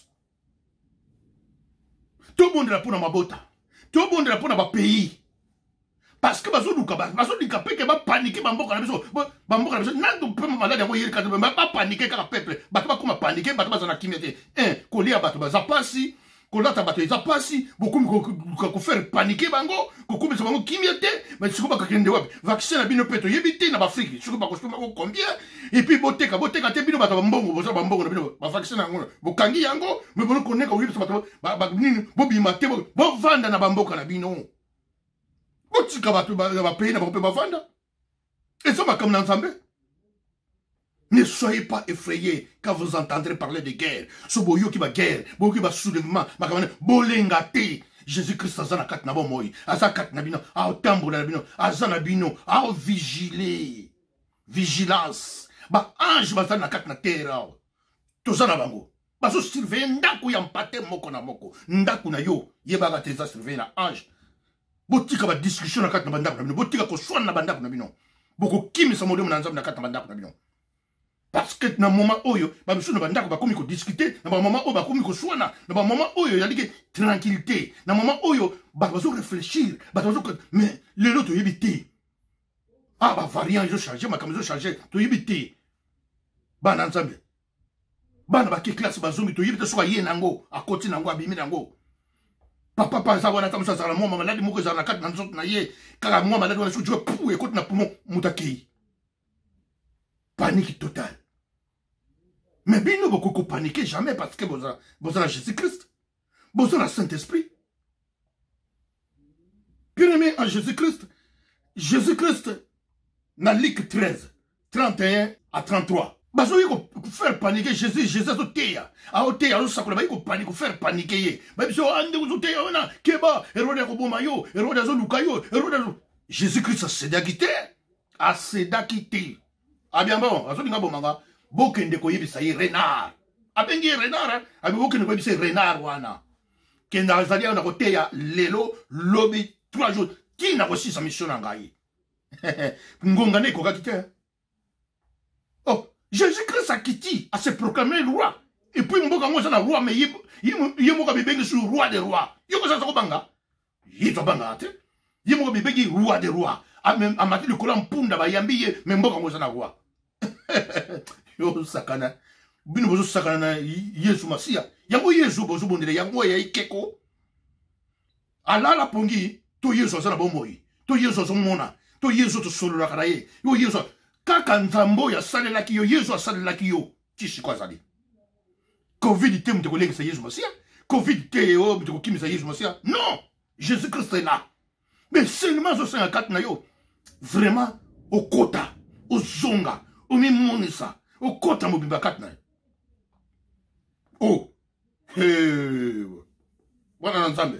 Speaker 1: to bondi la pona mabota to bondi la pona ba pays parce que bazo luka peke ba paniquer bamboka na biso bamboka na biso nando pe malade ya ko yiri kati ba paniquer ka peuple bato ba kuma paniquer bato ba zana kimete kolia bato ba zapasi kolata bato eza pasi bokumi ko faire paniquer bango kokumi bango kimete mais siko ba kakende wapi vaccin na bino peto yebite na Afrique siko ba kostuma ko combien et puis boteka te bino bato bambongo boza bambongo na bino ba vaccin na ngo bokangi yango mais bono koneka oyebi bato ba nini bobima te bo vanda na bamboka na bino botika bato ba pays na ba vanda et ça ba comme na Nzambe. Ne soyez pas effrayés quand vous entendrez parler de guerre. Ce boyo qui va guerre, boyo qui va soulèvement, bolengate. Jésus-Christ azana kat na bomoy, azakat na bino, a otambo na bino, azana bino, a vigiler. Vigilance. Ba ange bazana kat na terre. Tozana bango. Bazo surveiller ndaku ya mpate moko na moko. Ndaku na yo, yeba teza surveiller na ange. Botika ba discussion na kat na bandaku na bino, botika ko swan na bandaku na bino. Boko kimi sa modem na Nzambe na kat na bandaku na bino. Parce que dans le moment où il y a discuter, dans le moment où il y a dans le moment où il y a tranquillité, dans le moment où il y a réfléchir, mais les autres ont évité. Ah, bah, variant, ils ont changé, ma camisole changé, tu as évité. Bah, ensemble. Bah, dans la classe, bah, zombie, tu as évité, soit yé nango, à côté nango, abimi nango. Papa, pas ça, voilà, ça, ça, moi, malade, moi, que j'ai la carte, dans le sens, naïe, car moi, malade, je veux pour écoute, na poumon, moutaki. Panique totale. Mais bien nous beaucoup paniquer jamais parce que vous avez Jésus-Christ. Vous avez le Saint-Esprit. Bien aimé en Jésus-Christ. Jésus-Christ, dans Luc 13, 31 à 33. Vous avez faire paniquer Jésus est au théâtre. À au théâtre, vous avez faire paniquer. Jésus-Christ a cédé à quitter. A cédé à quitter. Ah bien bon, bokende ko yebisa ye renard abengi renard abi bokende ko yebisa renard wana kenda zalia na koteya lelo lobi 3 jours qui na reçu sa mission na ngai ngonga ne ko kakite. Oh, Jésus-Christ a quitté à se proclamer roi et puis mboka ngo na roi mais yemo ka bibengi sur roi des rois yoko sa ko banga yito banga te yemo ka bibengi roi des rois a mati le kolam punda ba yambiye mais mboka ngo na roi. Yo sakana bino bozo sakana na Yesu Masia yango Yesu bozo bondele yango ya ikeko alala pongi to Yesu asana bomoi to Yesu asomona to Yesu to solo la karaye yo Yesu kaka nzambo ya salela ki yo Yesu asalela ki yo tishi kwa zali Covid te mte kolengisa Yesu Masia Covid te yo mte kokimisa Yesu Masia non Jésus-Christ est là mais seulement zo 54 na yo vraiment au kota au zonga au mimonisa au kota mobimba katna. Oh, voilà l'ensemble.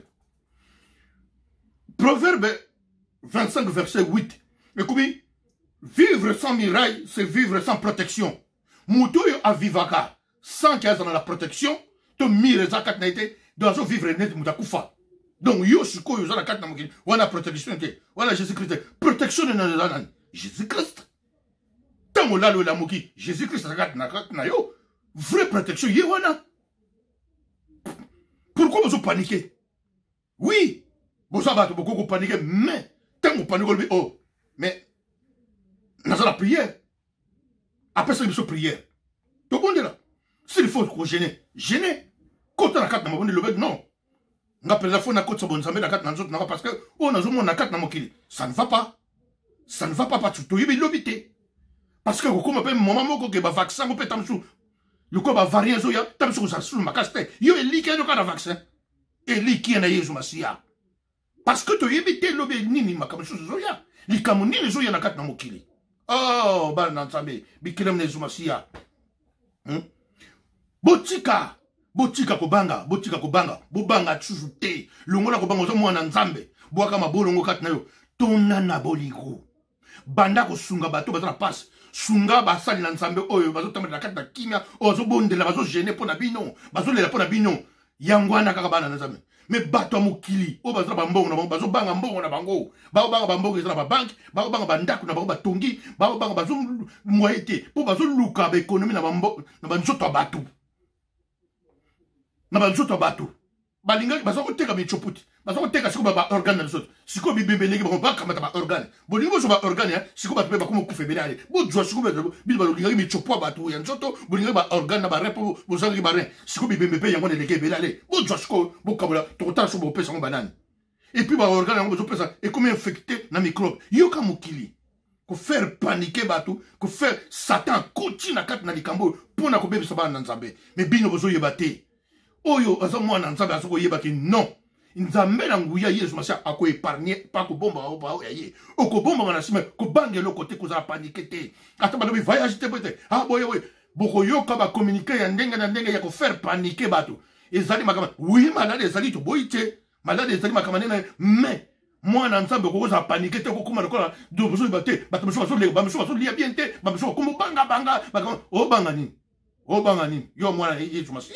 Speaker 1: Proverbe 25, verset 8. Mais comment vivre sans miraille, c'est vivre sans protection. Moutoyo a vivaka sans qu'il y ait dans la protection, to mire za katna été, doit vivre net mutakufa. Donc yo suko yo za la katna mokini, wana protection te, wana Jésus-Christ. Protection na Jésus-Christ. Tant on l'a le lamuki, Jésus-Christ na yo, vraie protection yewana. Pourquoi vous paniquez? Oui, vous avez beaucoup paniqué, mais tant vous paniquez, oh, mais nous avons la prière. Après ça, il faut prière. Tout le monde est là. S'il faut gêner, gêner. Quand on a 4 dans le non. On a pris la fois, on a 4 dans le 4 parce que on a 4 dans le ça ne va pas. Ça ne va pas parce que tu es l'obité. Parce que comme on maman qui va vaccin, on peut t'amener le corps va varier, il y a t'amener sur ça sur ma casse-tête. Il y a qui est le vaccin. Et lui qui est na Yesu Masia. Parce que tu es évité l'obé nini ma comme chose zoya. Li kamuni les zoya na 4 dans le oh, bah n'ensemble, bikilem Yesu Masia. Botika kobanga, bobanga tshujute. Longola kobanga zo mwana nzambe. Boaka mabolongo kat na yo. Tonana boliko. Banda ko sunga bato bazana passe. Sunga basali na nzambe oyo bazo tamela kat na kimia, ozo bondela bazo gêner pona bino, bazo lela pona bino. Yangwana kaka bana na nzambe. Me bato mukili, o bazana bambongo na bango, bazo banga mbongo na bango. Bao banga bambongo ezana ba bank, bao banga bandako na bango batongi, bao banga bazo moyete, po bazo luka ba économie na bambo, na banzoto bato. Na banzoto bato. Balinga bazo koteka michoputi. Bazo koteka siko ba organe na soto. Siko bibelenge ba ba kamata ba organe. Bolingo so ba organe ya, siko ba pe ba komo kufe benale. Bo jwa siko ba bil ba linga michopo bato ya nzoto, bolinga ba organe na ba repo, bo zangi ba ren. Siko bibembe pe yango leke belale. Bo jwa siko bo kabola to ta so bo pesa mo banane. Et puis ba organe yango bo pesa et comme infecté na microbe. Yoka mukili. Ko faire paniquer bato, ko faire Satan continue na kat na likambo pona ko bebe so ba na nzambe. Mais bino bozo yebate. Oyo azo mwana nzambe asoko yeba ki non nzambe na nguya Yesu Masia ako épargner pas ko bomba ba o yaye oko bomba na sima ko bange lo côté ko za paniquer te ata ba voyage te peut-être ah boye oui boko yoka ba communiquer ya ndenga na ndenga ya ko faire paniquer bato ezali makama oui malade ezali to boyite malade ezali makama nena mais mwana nzambe ko za paniquer te ko kuma lokola do besoin baté bato so lia bien te ba so ko banga ba o banga ni yo mwana Yesu Masia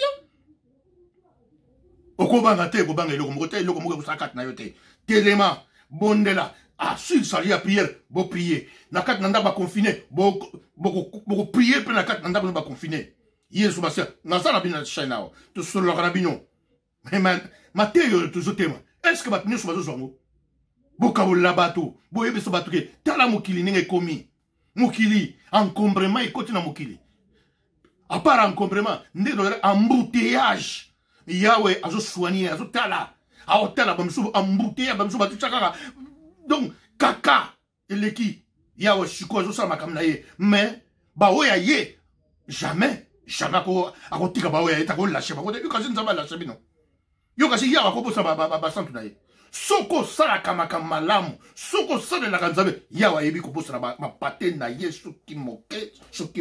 Speaker 1: okobanga te kobanga eloko moko te eloko moko kusakati na yo te telema bondela sur sali ya prière bo prier na kati na ndako ba confiner bo prier pe na kati na ndako ba confiner Yesu Masia nazala bina china to solo la bino mais Mateo toujours tema est-ce que ba tenu so bazo zongo bo kabola bato bo yebe so bato ke tala mokili ninge komi mokili encombrement ekoti na mokili à part encombrement ndelo embouteillage Yahweh azo soigné azo tala a hôtel bamsou embouteillé bamsou batu chakaka donc kaka eleki Yahweh chiko azo sa makamna ye mais ba oya ye jamais ko akotika ba oya eta ko lâcher ba ko de kasi nzamba lâcher bino yo kasi Yahweh ko bosa ba santu na ye soko sala kama malamu soko sala la kanzabe Yahweh yebi ko bosa ba paté na ye soki moke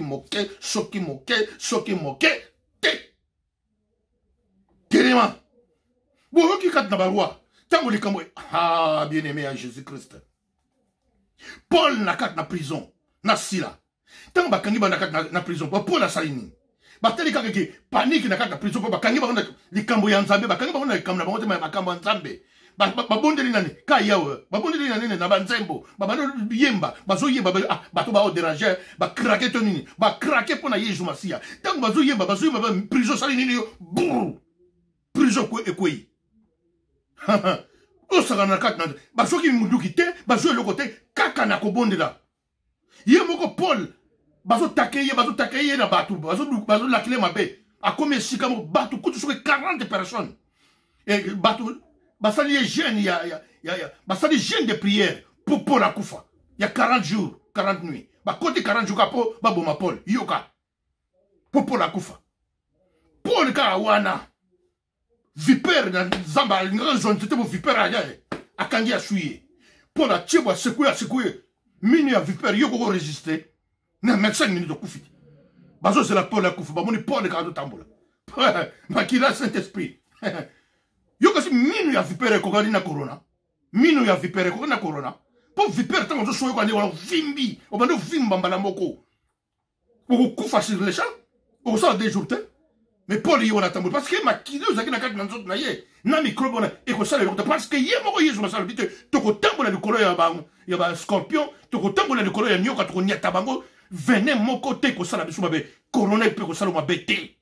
Speaker 1: te Télément. Bon, qui kat na barwa. Tango li kamwe. Ah, bien-aimé à Jésus-Christ. Paul na kat na prison. Na sila. Tango bakangi ba na kat na prison. Paul na salini. Bateli kakeke panique na kat na prison. Bakangi ba na li kambo ya nzambe. Bakangi ba na li kambo na bangote ma kambo ya nzambe. Babondeli nani. Ka yawe. Babondeli nani na banzembo. Babano yemba. Bazo yemba. Bato ba o déranger. Ba krake tonini. Ba krake pona Yesu Masia. Tango bazo yemba. Bazo yemba. Prison salini yo. Brrr. Prison quoi et quoi. O sagana katna basoki munduki te bazo le côté kaka na kobondela. Ye moko Paul bazo takeye na batu bazo la clé mabe. A comme sika mo batu kutu sur 40 personnes. Et batu basali jeune ya basali jeune de prière pour la kufa. Il y a 40 jours, 40 nuits. Ba côté 40 jours kapo ba boma Paul yoka. Pour la kufa. Paul ka wana vipère na zamba ngara zone tete mo vipère aya akangi asuye pour la tchebo secouer mini ya vipère yoko ko résister na 25 minutes de kufiti bazo c'est la Paul la kufu ba moni Paul ka do tambola makila Saint-Esprit yoko si mini ya vipère ko na corona mini ya vipère ko na corona pour vipère tango zo soyo ko ndi wala vimbi obando vimba mbala moko ko kufa sur les champs au ça des jours mais Paul y on a tambour parce que makili ozaki na kati na nzoto na ye na microbe na ekosala eloko parce que ye moko Yesu masala bite tokotambola likolo ya ba scorpion tokotambola likolo ya nyoka tokonyata bango venin moko te ekosala biso mabe corona epe ekosala mabe te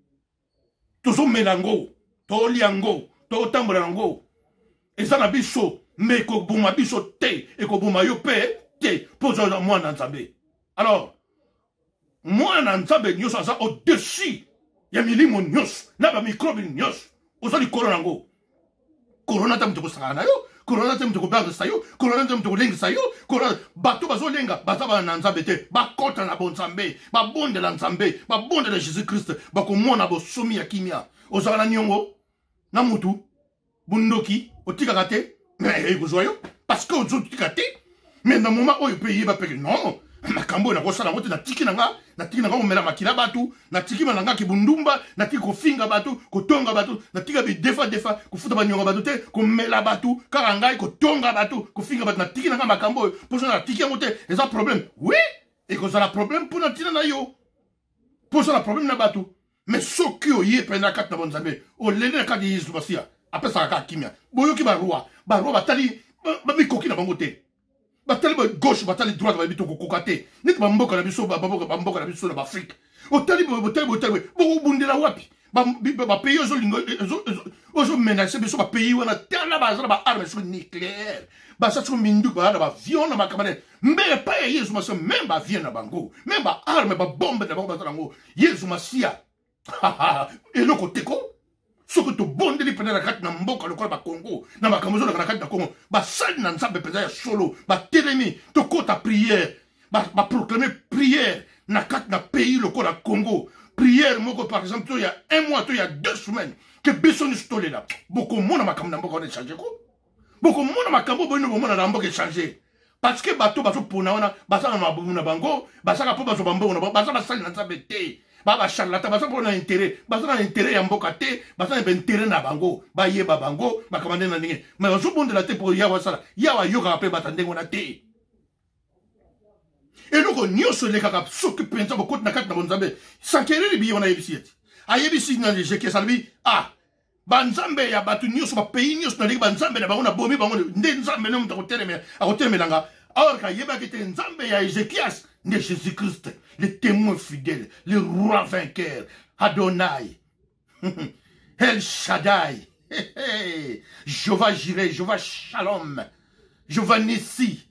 Speaker 1: tozomela ngo tolia ngo totambola nango eza na biso me ekoboma biso te ekoboma yo pe te mpo oza mwana nzambe. Alors mwana nzambe nyonso aza au-dessus ya milimo nyonso na bamikrobe nyonso oza likolo nango. Corona te moto kosangana na yo, corona te moto kobangisa yo, corona te moto kolengisa yo, corona bato bazolenga baza bana na nzambe te bakota na bonzambe babondela nzambe babondela Jésus Christ bakomona bosomi ya kimia. Ozala na nyongo na mutu bundoki otikaka te mais ekozwa yo parce que ozotika te mais na moment oyo pe yeba peke non makambo na kosala ngote na tiki nanga omela makila batu na tiki mananga kibundumba na tiki kofinga batu kotonga batu na tiki bi defa kufuta banyonga batu te komela batu kaka ngai kotonga batu kofinga batu na tiki nanga makambo oyo poso na tiki yango te eza problème oui ekozala problème mpona ntina na yo poso na problème na batu mais soki oye pe na kati na bonzambe olele na kati Yesu Masia apesaka kaka kimia boyoki baroi batali bamikoki na bango te batali ba gauche batali droite ba bito kokoka te neti bamboka na biso bamboka na biso na Afrique otali bokobundela wapi bapays ozo menace biso bapays wana tala baza na baarme so nucléaire baza so minduku baza na bavion na makamane mbe epai ya Yesu Masia même bavion na bango même baarme babombe na bango baza nango Yesu Masia eloko teko soki tobondeli mpenza na kati na mboka lokola bakongo na makambo ezolaka na kati na kongo basali na nzambe mpenza ya solo batelemi tokota priere baproclame priere na kati na pays lokola Congo priere moko par exemple to ya 1 mois to ya 2 semaines ke biso nyonso tolela bokomona makambo na mboka wana echange ko bokomona makambo boyino bomona na mboka echange parce que bato bazopona wana baza na mabumu na bango bazaka mpo bazwa bambongo na bango baza basali na nzambe te baba charlatan baza mpona intérêt baza na intérêt ya mboka te baza na baintérêt na bango bayeba bango makamande na ndenge mais bazobondela te mpo yawa asala yawa ayokaka mpe bata ndenge wana te eloko nyonso elekaka soki mpenza bokoti na kati na bonzambe sankereli biye wana ayebisi ete ayebisi na jeke esalobi banzambe ya bato nyonso bapays nyonso na ndenge banzambe na bango na bomi bango nde nzambe ne moto akotelemelanga or kayebaki te nzambe ya Ézéchias de Jésus-Christ, le témoin fidèle, le roi vainqueur, Adonai, El Shaddai, Jehovah Jireh, Jehovah Shalom, Jehovah Nissi,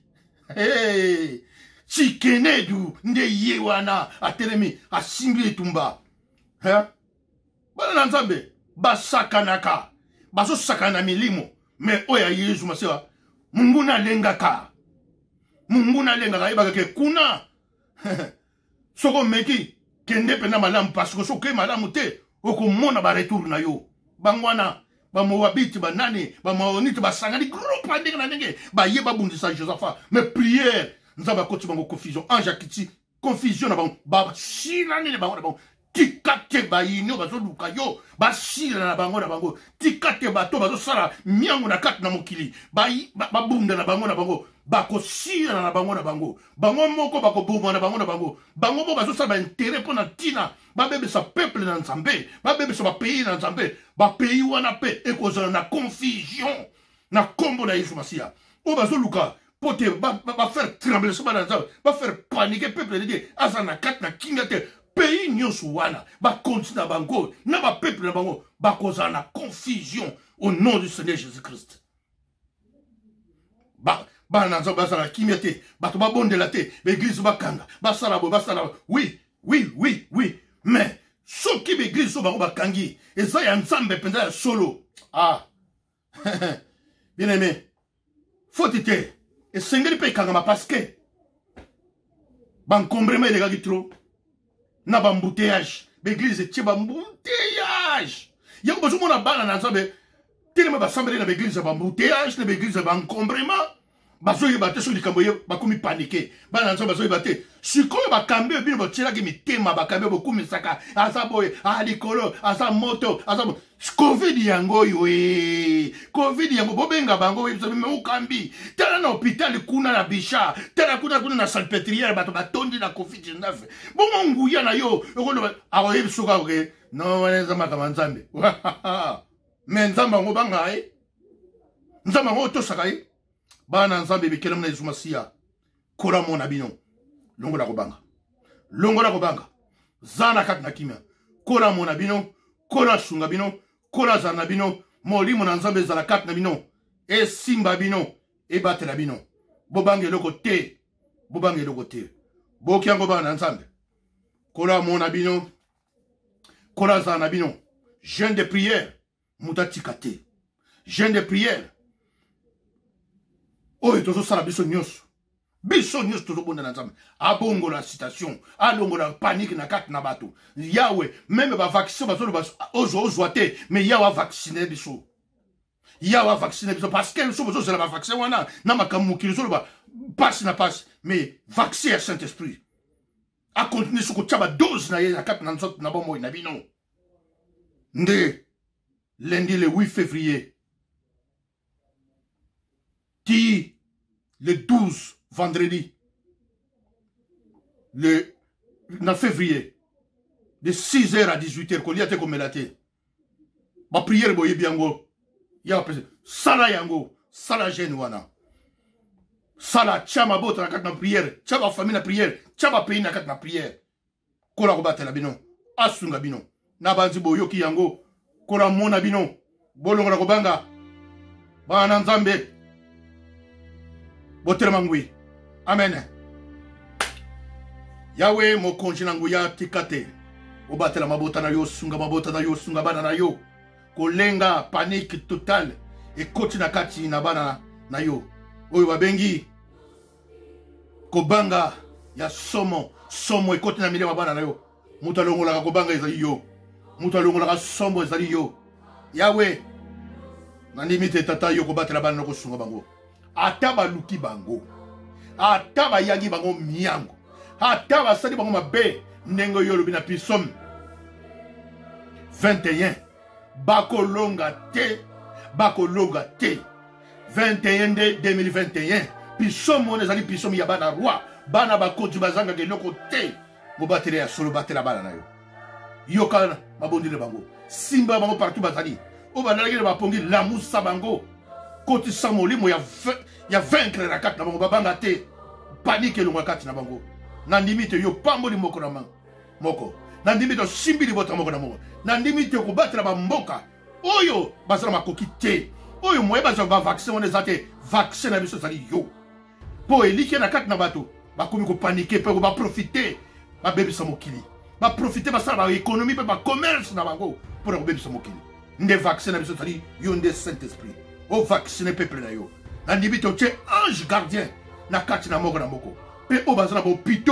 Speaker 1: Chikenedu, nde yewana, atelemi, asimbi etumba. Bana nzambe, basakanaka, baso sakana milimo, me oya Yesu Masia, munguna lengaka, yebaka ke kuna, soko meki kende pena malamu parce que soko malamu te okomona ba retour na yo bangwana ba moabiti ba nani ba maonite ba sangani groupe ndenge na ndenge ba yeba bundisa Josaphat mais prière nzaba koti bango confusion ange akiti confusion na bango ba shina ni bango na bango tikate ba yino bazoluka yo ba shina na bango tikate bato bazosala miango na kati na mokili ba bunda na bango bakosila na bango moko bakoboma na bango mo bazosala baintérêt mpo na ntina babebisa peuple na nzambe babebisa bapays na nzambe bapays wana mpe ekozala na confusion na kombo na Yesu Masia oyo bazoluka mpo te bafaire tremblement na nzambe bafaire panique peuple de Dieu aza na kati na kinga te pays nyonso wana bakonti na bango na bapeuple na bango bakozala na confusion au nom du Seigneur Jésus-Christ. Bana nzambe basala kimia te bato babondela te baeglise bakanga basala oui mais soki baeglise so bango bakangi eza ya nzambe mpenza ya solo bien aimé foti te esengeli mpe ekangama parce que bancombrema elekaki trop na bambouteillage baeglise etie bambouteillage yango bazomona bana na nzambe telema basambeli na baeglise ya bambouteillage na baeglise ya bancombrema bazoyeba te so likambo ye bakomi panike bana nzambe bazoyeba te sikoyo bakambi ebino botielaki mitema bakambi bokumisaka aza boye likolo aza moto aza covid yango oyo covid yango bobenga bango me okambi tala na hôpital kuna na bisha tala kuna na salpêtrière bato batondi na covid-19 bongo nguya na yo okoyebi soka oke non wana nzambe akama nzambe me nzambe yango banga ye nzambe yango otosaka ye bana nzambe bikelemu na Yesu Masiya kola mona bino longola kobanga zana kati na kimia kola mona bino kola sunga bino kola zana bino molimo na nzambe ezala kati na bino esimba bino ebatela bino bobanga eloko te boki yango bana nzambe kola mona bino kola zana bino jeûne de prière mutatika te jeûne de prière oyo tozosala biso nyonso tozobonda na nzambe abongola citation alongola panique na kati na bato yawe meme bavaccine bazoloba ozwa te mais yawe avaccine biso parce que biso bozozela bavaccine wana na makambo mokili zoloba pasi na pasi mais vaccin ya Saint-Esprit akontinue so kotia badose na ye na kati na nzoto na bomoi na bino nde lundi le 8 février ti le 12 vendredi le 9 février de 6h à 18h kolia te komela te ba prière boyebi yango ya pese sala yango sala jeune wana sala tia mabota na kati na prière tia ba famille na prière tia ba pays na kati na prière kola kobatela bino asunga bino na banzi boyoki yango kola mona bino bolongola kobanga bana nzambe botelema ngwi amen yawe mokonzi na nguya tikate obatela mabota na yo sunga bana na yo kolenga panique totale ekoti na kati na bana na yo oyo babengi kobanga ya somo ekoti na milema bana na yo mutu alongolaka kobanga ezali yo mutu alongolaka somo ezali yo yawe nandimi te tata yo kobatela bana na kosunga bango ata baluki bango ata bayangi bango miyango ata basali bango mabe ndenge yo lobi na Psaume 21 bakolonga te 21 nde 2021 Psaume wana ezali Psaume ya bana roi bana bakoti bazanga eloko te bobatela ya solo batela bana na yo yoka mabondile bango simba bango partout bazali o bandalaki na bapongi lamusa bango kotisa molimo ya vaincre na kati na bango babanga te panique elongo kati na bango nandimi te yo pamboli moko na moko nandimi te simbi libota moko na moko nandimi te kobatela bamboka oyo bazala makoki te oyo moye bazala bavaccin wana eza te vaccin na biso ezali yo mpo eliki na kati na bato bakomi kopanike mpe baprofite babebisa mokili baprofite basala baekonomi mpe bacommerce na bango mpona kobebisa mokili nde vaccin na biso ezali yo nde Saint-Esprit ovaccine peuple na yo nandimi te otie ange gardien na kati na moko na moko mpe oyo bazala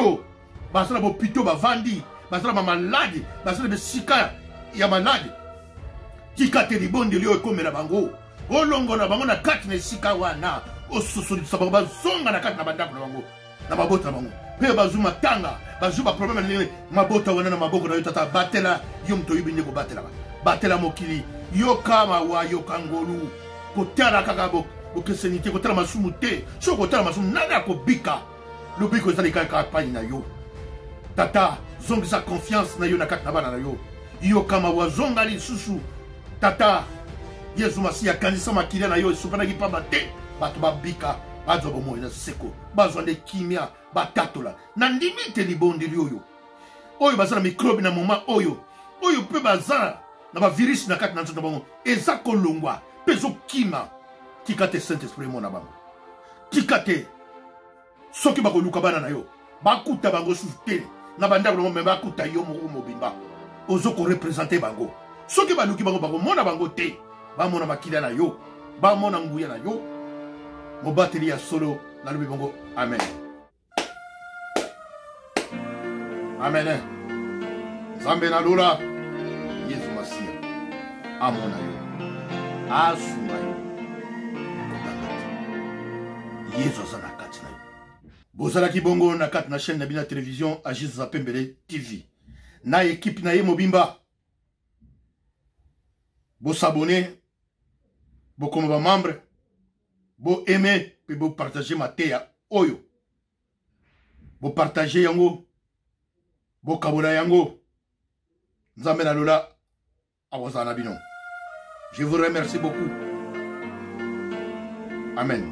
Speaker 1: bopito bavandi bazala bamaladi bazala besika ya maladi tika te libondeli oyo ekomela bango olongola bango na kati na esika wana ososolisa bango bazonga na kati na bandako na bango na mabota na bango mpe bazwi matanga bazwi baproblème ndenge mabota wana na maboko na yo tata batela yo moto oyebi nde kobatelaka batela mokili yoka mawa yoka ngolu kotala kaka bokeseni te kotala masumu te soki kotala masumu nani akobika lobiko ezali kaka pani na yo tata zongisa confiance na yo na kati na bana na yo yoka mawa zonga lisusu tata Yesu Masiya akanisa makila na yo esupanaki pamba te bato babika bazwa bomoi na seko bazwa nde kimia batatola na ndimi te libondeli oyo bazala microbe na moma oyo mpe bazala na bavirus na kati na nzoto na bango eza kolongwa mpe ezokima tika te Saint-Esprit mona bango tika te soki bakoluka bana na yo bakuta bango susu te na bandako na bango me bakuta yo moko mobimba ozokorepresente bango soki baluki bango bakomona bango te bamona makila na yo bamona nguya na yo mobateli ya solo nalobi bango amen amen nzambe nalola Yesu Masiya amona yo asunga yo Yesu aza na kati na yo bozalaki bongo na kati na chaîne na bino ya télévision Agis Zapembele TV na équipe na ye mobimba bosabone bokoma bamembre boaime mpe bopartage mateya oyo bopartage yango bokabola yango Nzambe na lola awazana bino. Je vous remercie beaucoup. Amen.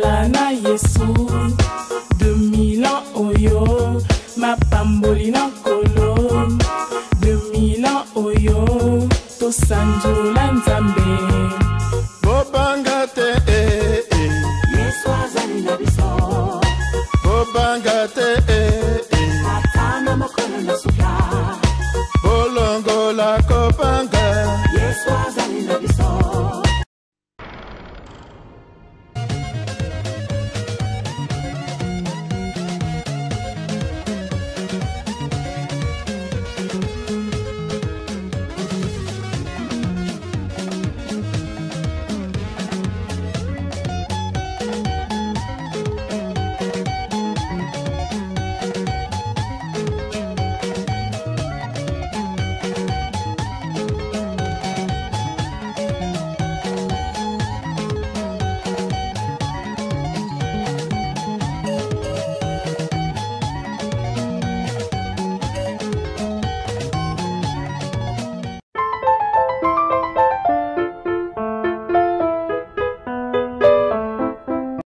Speaker 2: Misala na Yesu 2000 ans oyo ma pambolina